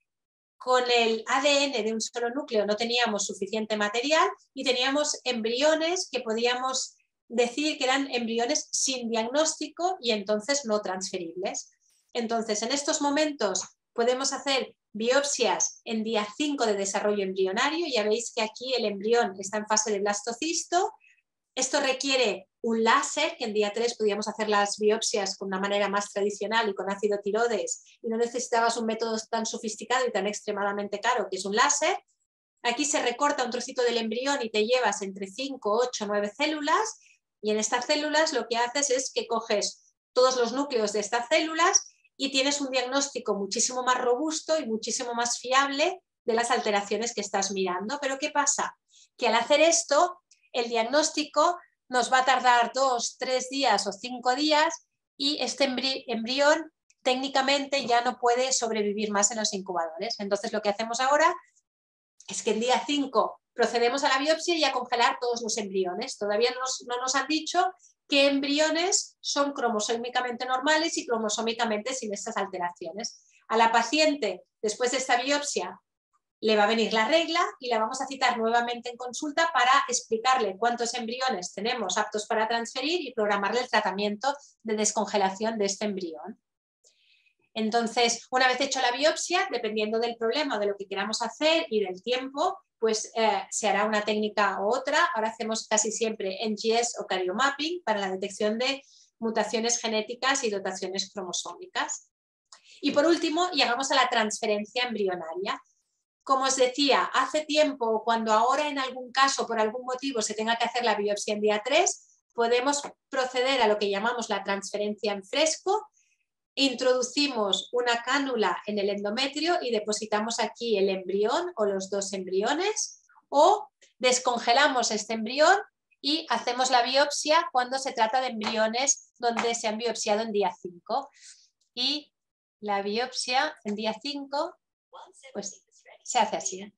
con el A D N de un solo núcleo no teníamos suficiente material y teníamos embriones que podíamos decir que eran embriones sin diagnóstico y entonces no transferibles. Entonces, en estos momentos podemos hacer biopsias en día cinco de desarrollo embrionario. Ya veis que aquí el embrión está en fase de blastocisto. Esto requiere un láser, que en día tres podíamos hacer las biopsias con una manera más tradicional y con ácido tiroides, y no necesitabas un método tan sofisticado y tan extremadamente caro, que es un láser. Aquí se recorta un trocito del embrión y te llevas entre cinco, ocho, nueve células, y en estas células lo que haces es que coges todos los núcleos de estas células y tienes un diagnóstico muchísimo más robusto y muchísimo más fiable de las alteraciones que estás mirando. Pero ¿qué pasa? Que al hacer esto, el diagnóstico nos va a tardar dos, tres días o cinco días y este embri embrión técnicamente ya no puede sobrevivir más en los incubadores. Entonces lo que hacemos ahora es que en día cinco procedemos a la biopsia y a congelar todos los embriones. Todavía no nos, no nos han dicho qué embriones son cromosómicamente normales y cromosómicamente sin estas alteraciones. A la paciente, después de esta biopsia, le va a venir la regla y la vamos a citar nuevamente en consulta para explicarle cuántos embriones tenemos aptos para transferir y programarle el tratamiento de descongelación de este embrión. Entonces, una vez hecho la biopsia, dependiendo del problema o de lo que queramos hacer y del tiempo, pues eh, se hará una técnica u otra. Ahora hacemos casi siempre N G S o cariomapping para la detección de mutaciones genéticas y dotaciones cromosómicas. Y por último, llegamos a la transferencia embrionaria. Como os decía, hace tiempo, cuando ahora en algún caso, por algún motivo, se tenga que hacer la biopsia en día tres, podemos proceder a lo que llamamos la transferencia en fresco. Introducimos una cánula en el endometrio y depositamos aquí el embrión o los dos embriones, o descongelamos este embrión y hacemos la biopsia cuando se trata de embriones donde se han biopsiado en día cinco. Y la biopsia en día cinco, pues se hace así.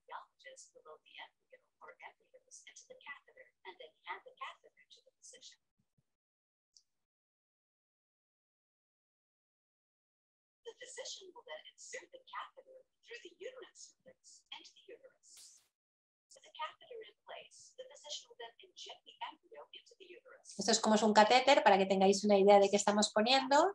Esto es como es un catéter, para que tengáis una idea de qué estamos poniendo.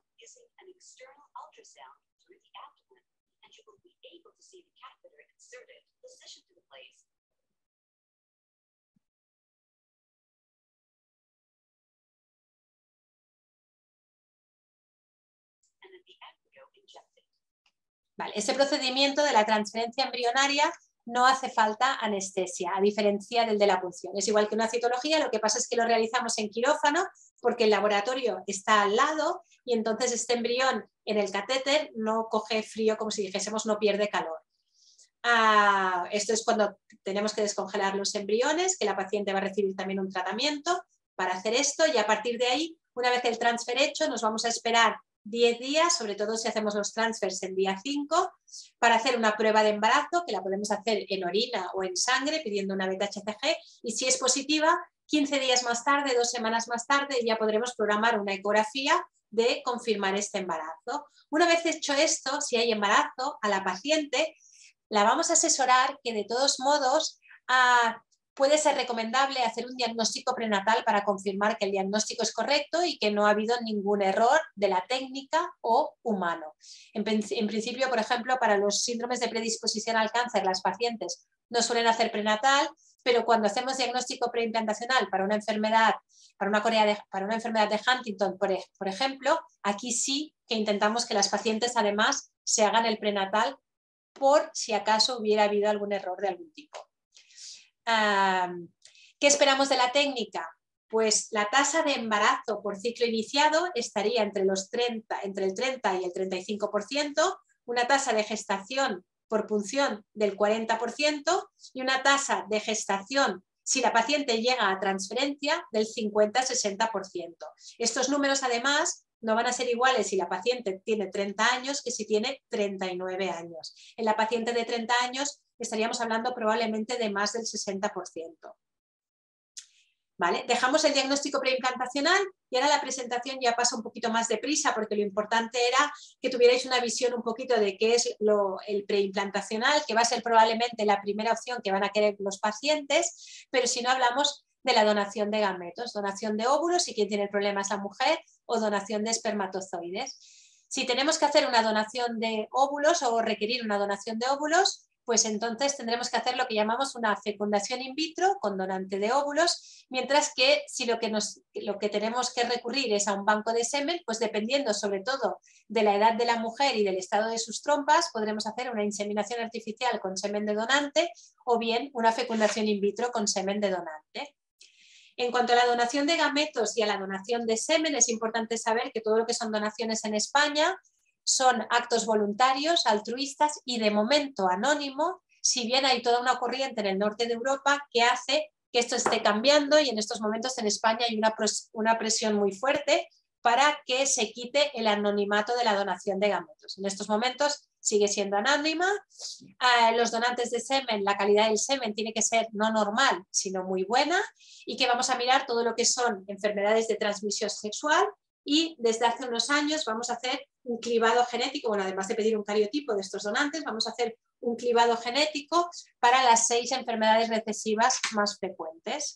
Vale, este procedimiento de la transferencia embrionaria no hace falta anestesia, a diferencia del de la punción. Es igual que una citología, lo que pasa es que lo realizamos en quirófano porque el laboratorio está al lado y entonces este embrión en el catéter no coge frío, como si dijésemos, no pierde calor. Ah, esto es cuando tenemos que descongelar los embriones, que la paciente va a recibir también un tratamiento para hacer esto, y a partir de ahí, una vez el transfer hecho, nos vamos a esperar diez días, sobre todo si hacemos los transfers en día cinco, para hacer una prueba de embarazo, que la podemos hacer en orina o en sangre pidiendo una beta H C G, y si es positiva, quince días más tarde, dos semanas más tarde, ya podremos programar una ecografía de confirmar este embarazo. Una vez hecho esto, si hay embarazo, a la paciente la vamos a asesorar que de todos modos, a, puede ser recomendable hacer un diagnóstico prenatal para confirmar que el diagnóstico es correcto y que no ha habido ningún error de la técnica o humano. En, en principio, por ejemplo, para los síndromes de predisposición al cáncer, las pacientes no suelen hacer prenatal, pero cuando hacemos diagnóstico preimplantacional para una enfermedad, para una, Corea de, para una enfermedad de Huntington, por, por ejemplo, aquí sí que intentamos que las pacientes además se hagan el prenatal por si acaso hubiera habido algún error de algún tipo. Um, ¿Qué esperamos de la técnica? Pues la tasa de embarazo por ciclo iniciado estaría entre, los treinta, entre el treinta y el treinta y cinco por ciento, una tasa de gestación por punción del cuarenta por ciento y una tasa de gestación si la paciente llega a transferencia del cincuenta a sesenta por ciento. Estos números además no van a ser iguales si la paciente tiene treinta años que si tiene treinta y nueve años. En la paciente de treinta años estaríamos hablando probablemente de más del sesenta por ciento. ¿Vale? Dejamos el diagnóstico preimplantacional y ahora la presentación ya pasa un poquito más deprisa porque lo importante era que tuvierais una visión un poquito de qué es lo, el preimplantacional, que va a ser probablemente la primera opción que van a querer los pacientes, pero si no hablamos de la donación de gametos, donación de óvulos, si quien tiene el problema es la mujer, o donación de espermatozoides. Si tenemos que hacer una donación de óvulos o requerir una donación de óvulos, pues entonces tendremos que hacer lo que llamamos una fecundación in vitro con donante de óvulos, mientras que si lo que, nos, lo que tenemos que recurrir es a un banco de semen, pues dependiendo sobre todo de la edad de la mujer y del estado de sus trompas, podremos hacer una inseminación artificial con semen de donante o bien una fecundación in vitro con semen de donante. En cuanto a la donación de gametos y a la donación de semen, es importante saber que todo lo que son donaciones en España son actos voluntarios, altruistas y de momento anónimo, si bien hay toda una corriente en el norte de Europa que hace que esto esté cambiando y en estos momentos en España hay una, una presión muy fuerte para que se quite el anonimato de la donación de gametos. En estos momentos sigue siendo anónima. Eh, los donantes de semen, la calidad del semen tiene que ser no normal, sino muy buena y que vamos a mirar todo lo que son enfermedades de transmisión sexual y desde hace unos años vamos a hacer un cribado genético, bueno, además de pedir un cariotipo de estos donantes, vamos a hacer un cribado genético para las seis enfermedades recesivas más frecuentes.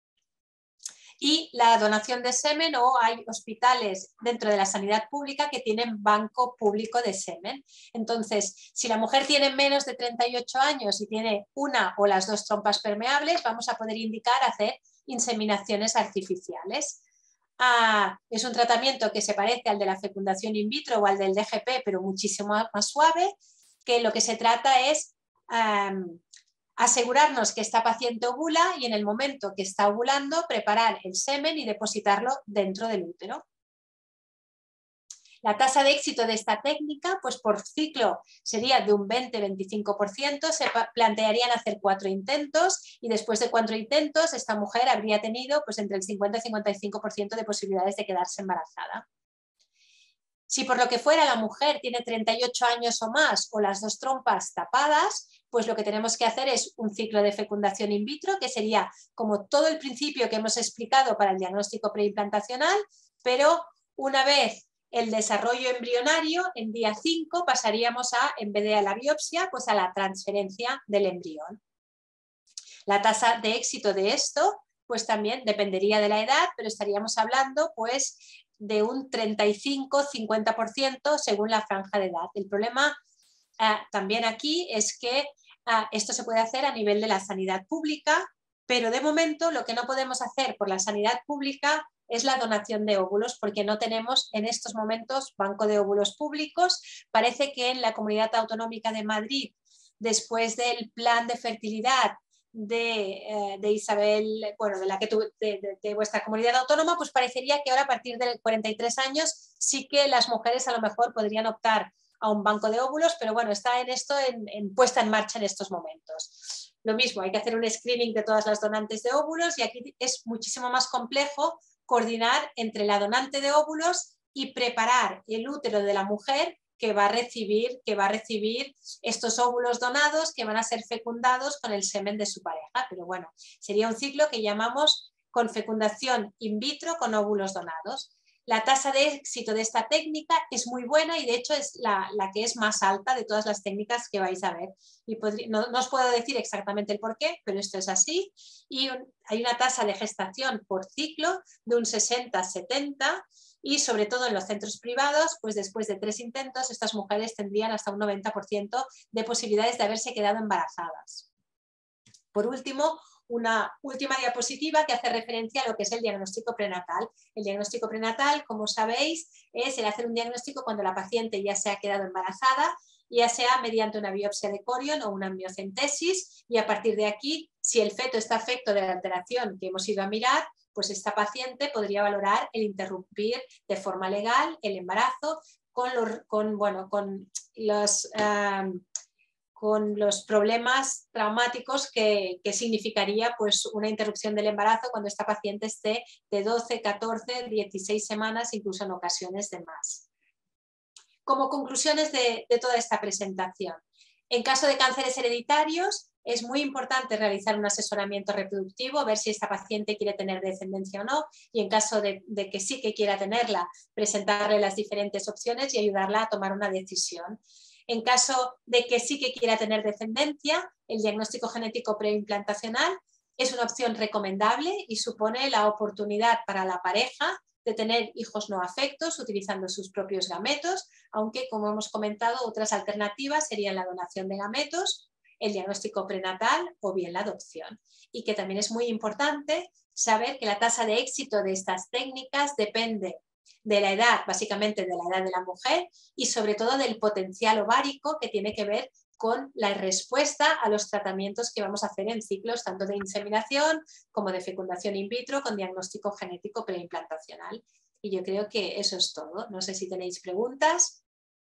Y la donación de semen, o hay hospitales dentro de la sanidad pública que tienen banco público de semen. Entonces, si la mujer tiene menos de treinta y ocho años y tiene una o las dos trompas permeables, vamos a poder indicar hacer inseminaciones artificiales. Ah, es un tratamiento que se parece al de la fecundación in vitro o al del D G P, pero muchísimo más suave, que lo que se trata es um, asegurarnos que esta paciente ovula y en el momento que está ovulando preparar el semen y depositarlo dentro del útero. La tasa de éxito de esta técnica, pues por ciclo sería de un veinte a veinticinco por ciento, se plantearían hacer cuatro intentos y después de cuatro intentos esta mujer habría tenido pues entre el cincuenta y cincuenta y cinco por ciento de posibilidades de quedarse embarazada. Si por lo que fuera la mujer tiene treinta y ocho años o más o las dos trompas tapadas, pues lo que tenemos que hacer es un ciclo de fecundación in vitro, que sería como todo el principio que hemos explicado para el diagnóstico preimplantacional, pero una vez el desarrollo embrionario, en día cinco pasaríamos a, en vez de a la biopsia, pues a la transferencia del embrión. La tasa de éxito de esto, pues también dependería de la edad, pero estaríamos hablando pues de un treinta y cinco a cincuenta por ciento según la franja de edad. El problema eh, también aquí es que eh, esto se puede hacer a nivel de la sanidad pública, pero de momento lo que no podemos hacer por la sanidad pública es la donación de óvulos, porque no tenemos en estos momentos banco de óvulos públicos. Parece que en la Comunidad Autonómica de Madrid, después del plan de fertilidad de, eh, de Isabel, bueno, de, la que tu, de, de, de vuestra comunidad autónoma, pues parecería que ahora a partir de cuarenta y tres años sí que las mujeres a lo mejor podrían optar a un banco de óvulos, pero bueno, está en esto en, en puesta en marcha en estos momentos. Lo mismo, hay que hacer un screening de todas las donantes de óvulos y aquí es muchísimo más complejo coordinar entre la donante de óvulos y preparar el útero de la mujer que va a recibir, que va a recibir estos óvulos donados que van a ser fecundados con el semen de su pareja. Pero bueno, sería un ciclo que llamamos con fecundación in vitro con óvulos donados. La tasa de éxito de esta técnica es muy buena y de hecho es la, la que es más alta de todas las técnicas que vais a ver. Y podría, no, no os puedo decir exactamente el por qué, pero esto es así. Y un, hay una tasa de gestación por ciclo de un sesenta a setenta y sobre todo en los centros privados, pues después de tres intentos estas mujeres tendrían hasta un noventa por ciento de posibilidades de haberse quedado embarazadas. Por último, una última diapositiva que hace referencia a lo que es el diagnóstico prenatal. El diagnóstico prenatal, como sabéis, es el hacer un diagnóstico cuando la paciente ya se ha quedado embarazada, ya sea mediante una biopsia de corion o una amniocentesis, y a partir de aquí, si el feto está afecto de la alteración que hemos ido a mirar, pues esta paciente podría valorar el interrumpir de forma legal el embarazo con los, con, bueno, con los... Um, con los problemas traumáticos que, que significaría pues, una interrupción del embarazo cuando esta paciente esté de doce, catorce, dieciséis semanas, incluso en ocasiones de más. Como conclusiones de, de toda esta presentación, en caso de cánceres hereditarios es muy importante realizar un asesoramiento reproductivo, ver si esta paciente quiere tener descendencia o no, y en caso de, de que sí que quiera tenerla, presentarle las diferentes opciones y ayudarla a tomar una decisión. En caso de que sí que quiera tener descendencia, el diagnóstico genético preimplantacional es una opción recomendable y supone la oportunidad para la pareja de tener hijos no afectos utilizando sus propios gametos, aunque, como hemos comentado, otras alternativas serían la donación de gametos, el diagnóstico prenatal o bien la adopción. Y que también es muy importante saber que la tasa de éxito de estas técnicas depende de la edad, básicamente de la edad de la mujer y sobre todo del potencial ovárico que tiene que ver con la respuesta a los tratamientos que vamos a hacer en ciclos tanto de inseminación como de fecundación in vitro con diagnóstico genético preimplantacional. Y yo creo que eso es todo. No sé si tenéis preguntas.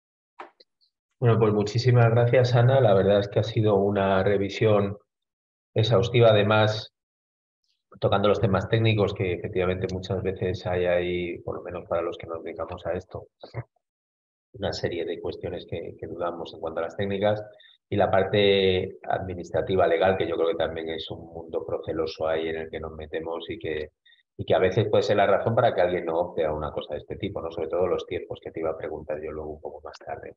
Bueno, pues muchísimas gracias, Ana. La verdad es que ha sido una revisión exhaustiva, además tocando los temas técnicos que efectivamente muchas veces hay ahí, por lo menos para los que nos dedicamos a esto, una serie de cuestiones que, que dudamos en cuanto a las técnicas, y la parte administrativa legal, que yo creo que también es un mundo proceloso ahí en el que nos metemos y que, y que a veces puede ser la razón para que alguien no opte a una cosa de este tipo, ¿no? Sobre todo los tiempos, que te iba a preguntar yo luego un poco más tarde.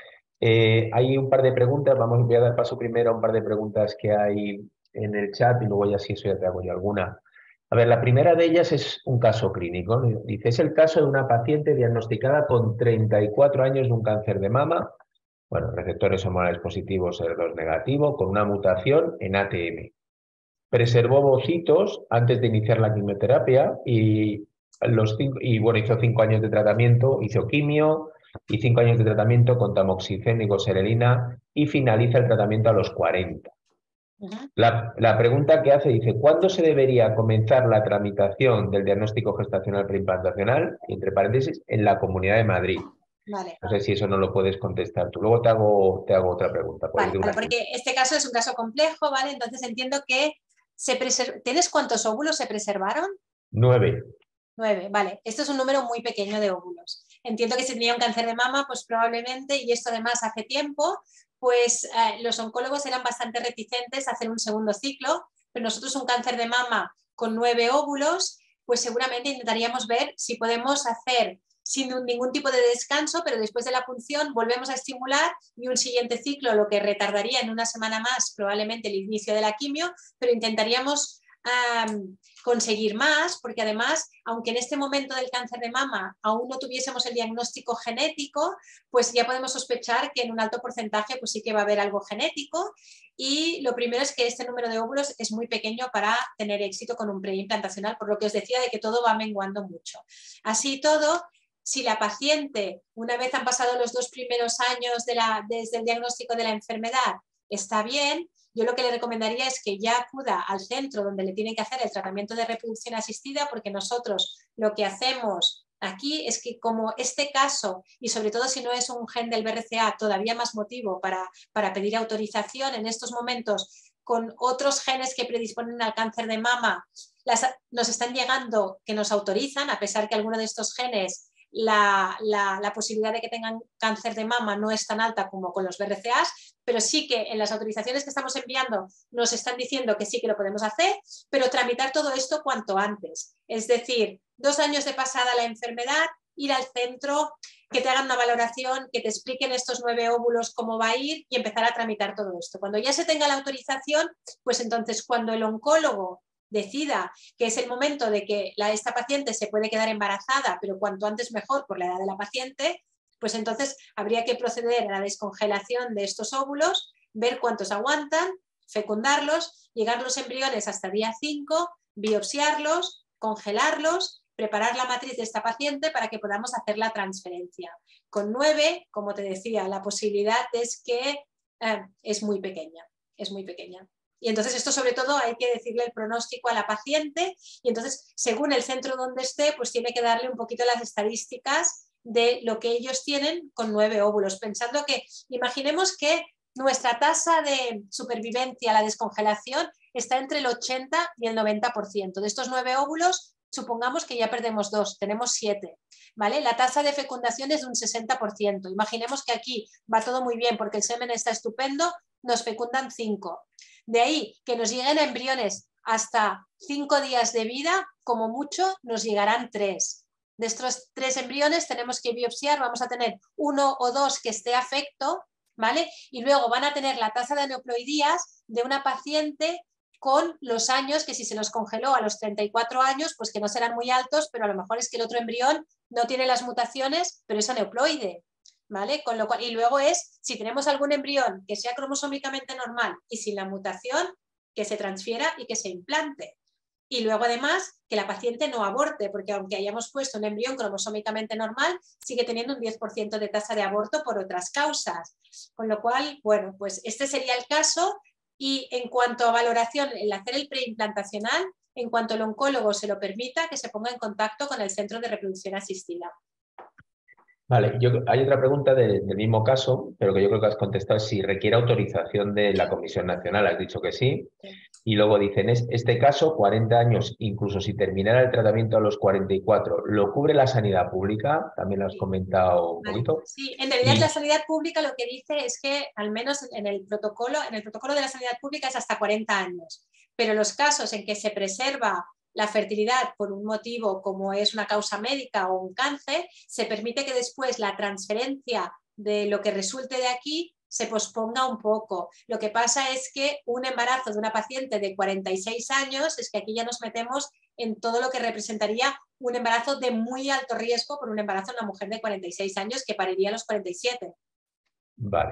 Eh, hay un par de preguntas, vamos, voy a dar paso primero a un par de preguntas que hay en el chat y luego ya si eso ya te hago yo alguna. A ver, la primera de ellas es un caso clínico. Dice, es el caso de una paciente diagnosticada con treinta y cuatro años de un cáncer de mama, bueno, receptores hormonales positivos, E R dos negativo, con una mutación en A T M. Preservó ovocitos antes de iniciar la quimioterapia y, los cinco, y bueno, hizo cinco años de tratamiento, hizo quimio y cinco años de tratamiento con tamoxifeno y goserelina y finaliza el tratamiento a los cuarenta. Uh-huh. La, la pregunta que hace dice, ¿cuándo se debería comenzar la tramitación del diagnóstico gestacional preimplantacional? Entre paréntesis, en la Comunidad de Madrid. Vale. No sé si eso no lo puedes contestar tú. Luego te hago, te hago otra pregunta. Vale, vale, porque este caso es un caso complejo, ¿vale? Entonces entiendo que se preserv... ¿Tienes cuántos óvulos se preservaron? Nueve. Nueve, vale. Esto es un número muy pequeño de óvulos. Entiendo que si tenía un cáncer de mama, pues probablemente, y esto además hace tiempo, pues eh, los oncólogos eran bastante reticentes a hacer un segundo ciclo, pero nosotros un cáncer de mama con nueve óvulos, pues seguramente intentaríamos ver si podemos hacer sin ningún tipo de descanso, pero después de la punción volvemos a estimular y un siguiente ciclo, lo que retardaría en una semana más probablemente el inicio de la quimio, pero intentaríamos um, conseguir más, porque además, aunque en este momento del cáncer de mama aún no tuviésemos el diagnóstico genético, pues ya podemos sospechar que en un alto porcentaje pues sí que va a haber algo genético, y lo primero es que este número de óvulos es muy pequeño para tener éxito con un preimplantacional, por lo que os decía de que todo va menguando mucho. Así todo, si la paciente, una vez han pasado los dos primeros años de la, desde el diagnóstico de la enfermedad, está bien, yo lo que le recomendaría es que ya acuda al centro donde le tienen que hacer el tratamiento de reproducción asistida, porque nosotros lo que hacemos aquí es que, como este caso, y sobre todo si no es un gen del B R C A, todavía más motivo para, para pedir autorización en estos momentos, con otros genes que predisponen al cáncer de mama, las, nos están llegando que nos autorizan, a pesar que alguno de estos genes la, la, la posibilidad de que tengan cáncer de mama no es tan alta como con los B R C As, pero sí que en las autorizaciones que estamos enviando nos están diciendo que sí que lo podemos hacer, pero tramitar todo esto cuanto antes. Es decir, dos años de pasada la enfermedad, ir al centro, que te hagan una valoración, que te expliquen estos nueve óvulos cómo va a ir y empezar a tramitar todo esto. Cuando ya se tenga la autorización, pues entonces cuando el oncólogo decida que es el momento de que la, esta paciente se puede quedar embarazada, pero cuanto antes mejor por la edad de la paciente, pues entonces habría que proceder a la descongelación de estos óvulos, ver cuántos aguantan, fecundarlos, llegar los embriones hasta día cinco, biopsiarlos, congelarlos, preparar la matriz de esta paciente para que podamos hacer la transferencia. Con nueve, como te decía, la posibilidad es que eh, es muy pequeña, es muy pequeña. Y entonces esto sobre todo hay que decirle el pronóstico a la paciente y entonces según el centro donde esté pues tiene que darle un poquito las estadísticas de lo que ellos tienen con nueve óvulos, pensando que imaginemos que nuestra tasa de supervivencia a la descongelación está entre el ochenta y el noventa por ciento. De estos nueve óvulos supongamos que ya perdemos dos, tenemos siete, ¿vale? La tasa de fecundación es de un sesenta por ciento. Imaginemos que aquí va todo muy bien porque el semen está estupendo, nos fecundan cinco. De ahí que nos lleguen embriones hasta cinco días de vida, como mucho nos llegarán tres. De estos tres embriones tenemos que biopsiar, vamos a tener uno o dos que esté afecto, ¿vale? Y luego van a tener la tasa de aneuploidías de una paciente con los años, que si se los congeló a los treinta y cuatro años, pues que no serán muy altos, pero a lo mejor es que el otro embrión no tiene las mutaciones, pero es aneuploide, ¿vale? Con lo cual, y luego es, si tenemos algún embrión que sea cromosómicamente normal y sin la mutación, que se transfiera y que se implante. Y luego además que la paciente no aborte, porque aunque hayamos puesto un embrión cromosómicamente normal, sigue teniendo un diez por ciento de tasa de aborto por otras causas. Con lo cual, bueno, pues este sería el caso. Y en cuanto a valoración, el hacer el preimplantacional, en cuanto el oncólogo se lo permita, que se ponga en contacto con el centro de reproducción asistida. Vale, yo, hay otra pregunta de, del mismo caso, pero que yo creo que has contestado, si requiere autorización de la Comisión Nacional, has dicho que sí. Sí. Y luego dicen, en este caso, cuarenta años, incluso si terminara el tratamiento a los cuarenta y cuatro, ¿lo cubre la sanidad pública? También lo has Sí. comentado un Vale. poquito. Sí, en realidad Y, la sanidad pública lo que dice es que al menos en el protocolo, en el protocolo de la sanidad pública es hasta cuarenta años, pero los casos en que se preserva la fertilidad por un motivo como es una causa médica o un cáncer, se permite que después la transferencia de lo que resulte de aquí se posponga un poco. Lo que pasa es que un embarazo de una paciente de cuarenta y seis años, es que aquí ya nos metemos en todo lo que representaría un embarazo de muy alto riesgo por un embarazo de una mujer de cuarenta y seis años que pariría a los cuarenta y siete. vale.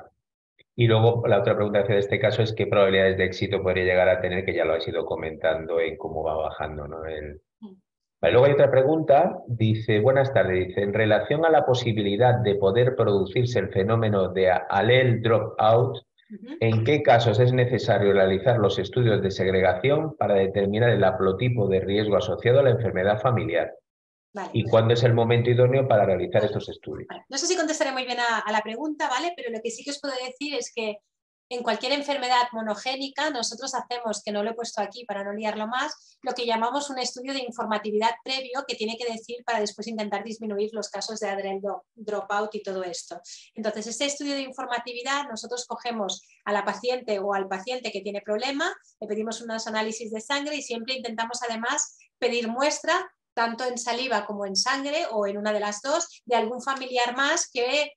Y luego la otra pregunta de este caso es qué probabilidades de éxito podría llegar a tener, que ya lo has ido comentando en cómo va bajando, ¿no? El... Vale, luego hay otra pregunta, dice, buenas tardes, dice, en relación a la posibilidad de poder producirse el fenómeno de allele dropout, Uh-huh. ¿en qué casos es necesario realizar los estudios de segregación para determinar el haplotipo de riesgo asociado a la enfermedad familiar? Vale. ¿Y cuándo es el momento idóneo para realizar Vale. estos estudios? Vale. No sé si contestaré muy bien a, a la pregunta, ¿vale? Pero lo que sí que os puedo decir es que en cualquier enfermedad monogénica nosotros hacemos, que no lo he puesto aquí para no liarlo más, lo que llamamos un estudio de informatividad previo que tiene que decir para después intentar disminuir los casos de allele dropout y todo esto. Entonces, este estudio de informatividad nosotros cogemos a la paciente o al paciente que tiene problema, le pedimos unos análisis de sangre y siempre intentamos además pedir muestra tanto en saliva como en sangre o en una de las dos, de algún familiar más que,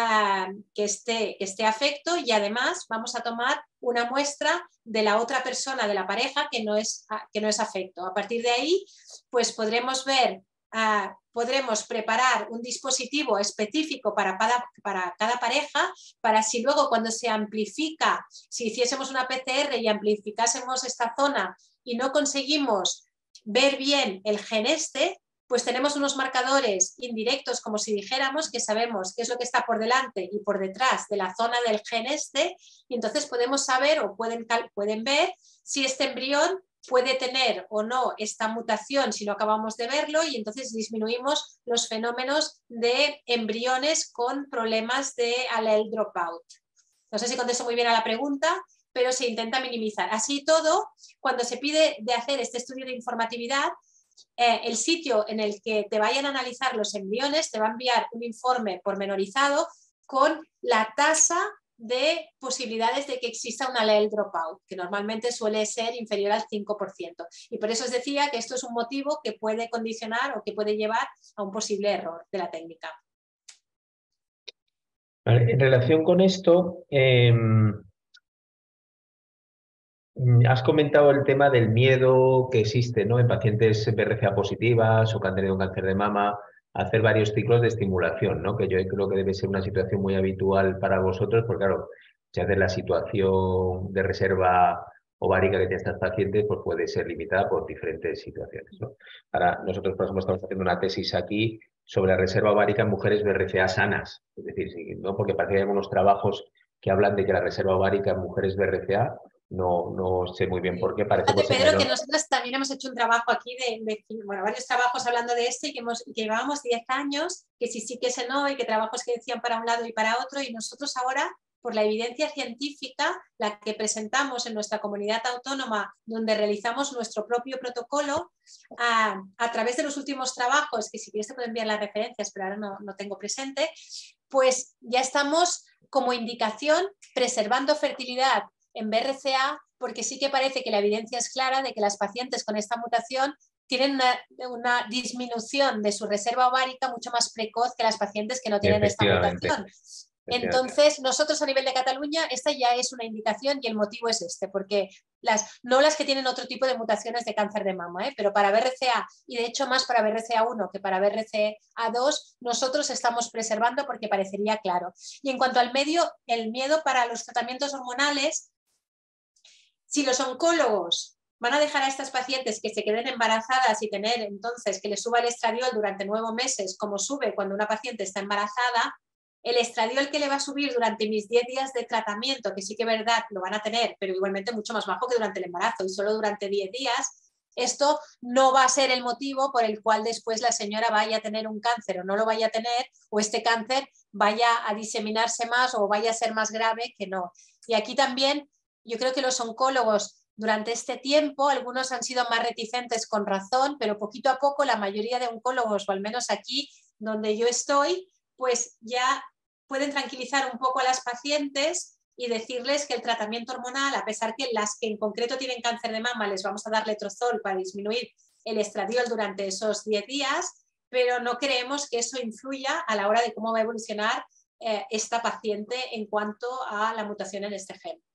uh, que, esté, que esté afecto, y además vamos a tomar una muestra de la otra persona de la pareja que no es, que no es afecto. A partir de ahí, pues podremos ver, uh, podremos preparar un dispositivo específico para cada, para cada pareja, para si luego cuando se amplifica, si hiciésemos una P C R y amplificásemos esta zona y no conseguimos ver bien el gen este, pues tenemos unos marcadores indirectos, como si dijéramos, que sabemos qué es lo que está por delante y por detrás de la zona del gen este, y entonces podemos saber o pueden, pueden ver si este embrión puede tener o no esta mutación si no acabamos de verlo, y entonces disminuimos los fenómenos de embriones con problemas de allele dropout. No sé si contesto muy bien a la pregunta, pero se intenta minimizar. Así todo, cuando se pide de hacer este estudio de informatividad, eh, el sitio en el que te vayan a analizar los embriones te va a enviar un informe pormenorizado con la tasa de posibilidades de que exista un allele dropout, que normalmente suele ser inferior al cinco por ciento. Y por eso os decía que esto es un motivo que puede condicionar o que puede llevar a un posible error de la técnica. Vale, en relación con esto, eh, has comentado el tema del miedo que existe, ¿no?, en pacientes B R C A positivas o que han tenido un cáncer de mama, hacer varios ciclos de estimulación, ¿no?, que yo creo que debe ser una situación muy habitual para vosotros, porque claro, si haces la situación de reserva ovárica que tienen estas pacientes, pues puede ser limitada por diferentes situaciones, ¿no? Ahora, nosotros, por ejemplo, estamos haciendo una tesis aquí sobre la reserva ovárica en mujeres B R C A sanas, es decir, ¿no?, porque parece que hay algunos trabajos que hablan de que la reserva ovárica en mujeres B R C A No, no sé muy bien por qué, parece Fíjate, pues ser Pedro, menor. que nosotros también hemos hecho un trabajo aquí de, de bueno, varios trabajos hablando de esto y que, hemos, que llevábamos diez años, que sí, sí, que ese no, y que trabajos que decían para un lado y para otro, y nosotros ahora, por la evidencia científica, la que presentamos en nuestra comunidad autónoma, donde realizamos nuestro propio protocolo, a, a través de los últimos trabajos, que si quieres te puedo enviar las referencias, pero ahora no, no tengo presente, pues ya estamos como indicación preservando fertilidad en B R C A, porque sí que parece que la evidencia es clara de que las pacientes con esta mutación tienen una, una disminución de su reserva ovárica mucho más precoz que las pacientes que no tienen esta mutación. Entonces, nosotros a nivel de Cataluña, esta ya es una indicación y el motivo es este, porque las, no las que tienen otro tipo de mutaciones de cáncer de mama, ¿eh? Pero para B R C A, y de hecho más para B R C A uno que para B R C A dos, nosotros estamos preservando porque parecería claro. Y en cuanto al medio, el miedo para los tratamientos hormonales, si los oncólogos van a dejar a estas pacientes que se queden embarazadas y tener entonces que les suba el estradiol durante nueve meses, como sube cuando una paciente está embarazada, el estradiol que le va a subir durante mis diez días de tratamiento, que sí que es verdad, lo van a tener, pero igualmente mucho más bajo que durante el embarazo y solo durante diez días, esto no va a ser el motivo por el cual después la señora vaya a tener un cáncer o no lo vaya a tener, o este cáncer vaya a diseminarse más o vaya a ser más grave que no. Y aquí también yo creo que los oncólogos durante este tiempo, algunos han sido más reticentes con razón, pero poquito a poco la mayoría de oncólogos, o al menos aquí donde yo estoy, pues ya pueden tranquilizar un poco a las pacientes y decirles que el tratamiento hormonal, a pesar que las que en concreto tienen cáncer de mama les vamos a dar letrozol para disminuir el estradiol durante esos diez días, pero no creemos que eso influya a la hora de cómo va a evolucionar eh, esta paciente en cuanto a la mutación en este gen.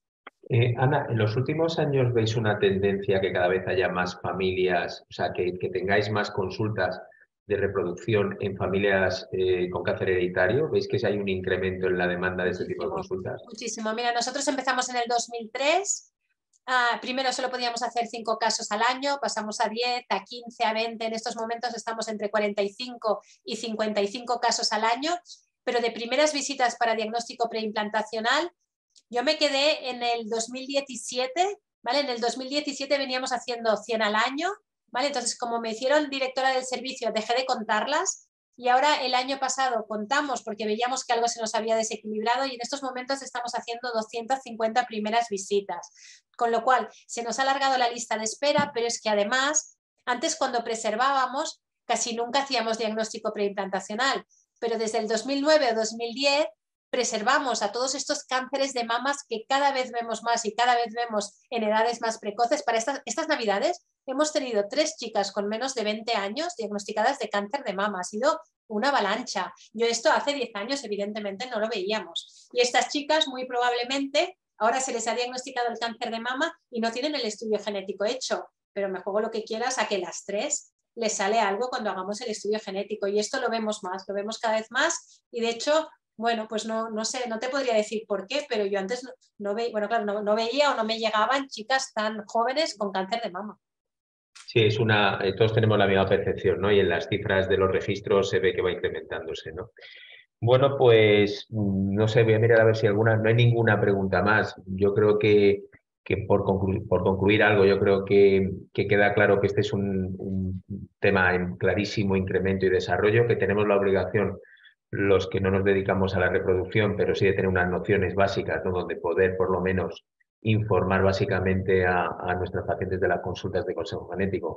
Eh, Ana, ¿en los últimos años veis una tendencia que cada vez haya más familias, o sea, que, que tengáis más consultas de reproducción en familias eh, con cáncer hereditario? ¿Veis que hay un incremento en la demanda de este tipo de consultas? Muchísimo. Mira, nosotros empezamos en el dos mil tres. Uh, primero solo podíamos hacer cinco casos al año, pasamos a diez, a quince, a veinte. En estos momentos estamos entre cuarenta y cinco y cincuenta y cinco casos al año, pero de primeras visitas para diagnóstico preimplantacional, yo me quedé en el dos mil diecisiete, ¿vale? En el dos mil diecisiete veníamos haciendo cien al año, ¿vale? Entonces, como me hicieron directora del servicio, dejé de contarlas y ahora el año pasado contamos porque veíamos que algo se nos había desequilibrado y en estos momentos estamos haciendo doscientas cincuenta primeras visitas, con lo cual se nos ha alargado la lista de espera, pero es que además, antes cuando preservábamos, casi nunca hacíamos diagnóstico preimplantacional, pero desde el dos mil nueve o dos mil diez preservamos a todos estos cánceres de mamas que cada vez vemos más y cada vez vemos en edades más precoces. Para estas, estas navidades hemos tenido tres chicas con menos de veinte años diagnosticadas de cáncer de mama. Ha sido una avalancha. Yo esto hace diez años evidentemente no lo veíamos. Y estas chicas muy probablemente ahora se les ha diagnosticado el cáncer de mama y no tienen el estudio genético hecho. Pero me juego lo que quieras a que las tres les sale algo cuando hagamos el estudio genético. Y esto lo vemos más, lo vemos cada vez más. Y de hecho, bueno, pues no, no sé, no te podría decir por qué, pero yo antes no, no veía, bueno, claro, no, no veía o no me llegaban chicas tan jóvenes con cáncer de mama. Sí, es una, eh, todos tenemos la misma percepción, ¿no? Y en las cifras de los registros se ve que va incrementándose, ¿no? Bueno, pues no sé, voy a mirar a ver si alguna, no hay ninguna pregunta más. Yo creo que, que por, conclu por concluir algo, yo creo que, que queda claro que este es un, un tema en clarísimo incremento y desarrollo, que tenemos la obligación, los que no nos dedicamos a la reproducción, pero sí de tener unas nociones básicas, ¿no? Donde poder por lo menos informar básicamente a, a nuestros pacientes de las consultas de consejo genético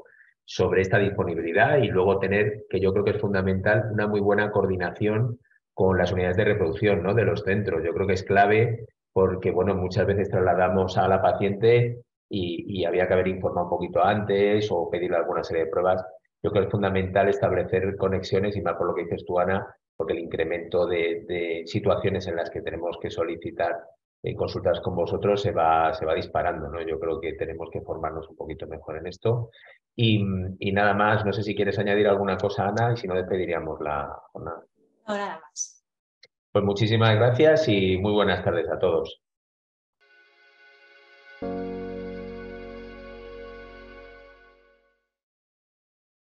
sobre esta disponibilidad y luego tener, que yo creo que es fundamental, una muy buena coordinación con las unidades de reproducción, ¿no?, de los centros. Yo creo que es clave porque, bueno, muchas veces trasladamos a la paciente y, y había que haber informado un poquito antes o pedirle alguna serie de pruebas. Yo creo que es fundamental establecer conexiones y más por lo que dices tú, Ana, porque el incremento de, de situaciones en las que tenemos que solicitar eh, consultas con vosotros se va, se va disparando, ¿no? Yo creo que tenemos que formarnos un poquito mejor en esto. Y, y nada más, no sé si quieres añadir alguna cosa, Ana, y si no, despediríamos la jornada. No, nada más. Pues muchísimas gracias y muy buenas tardes a todos.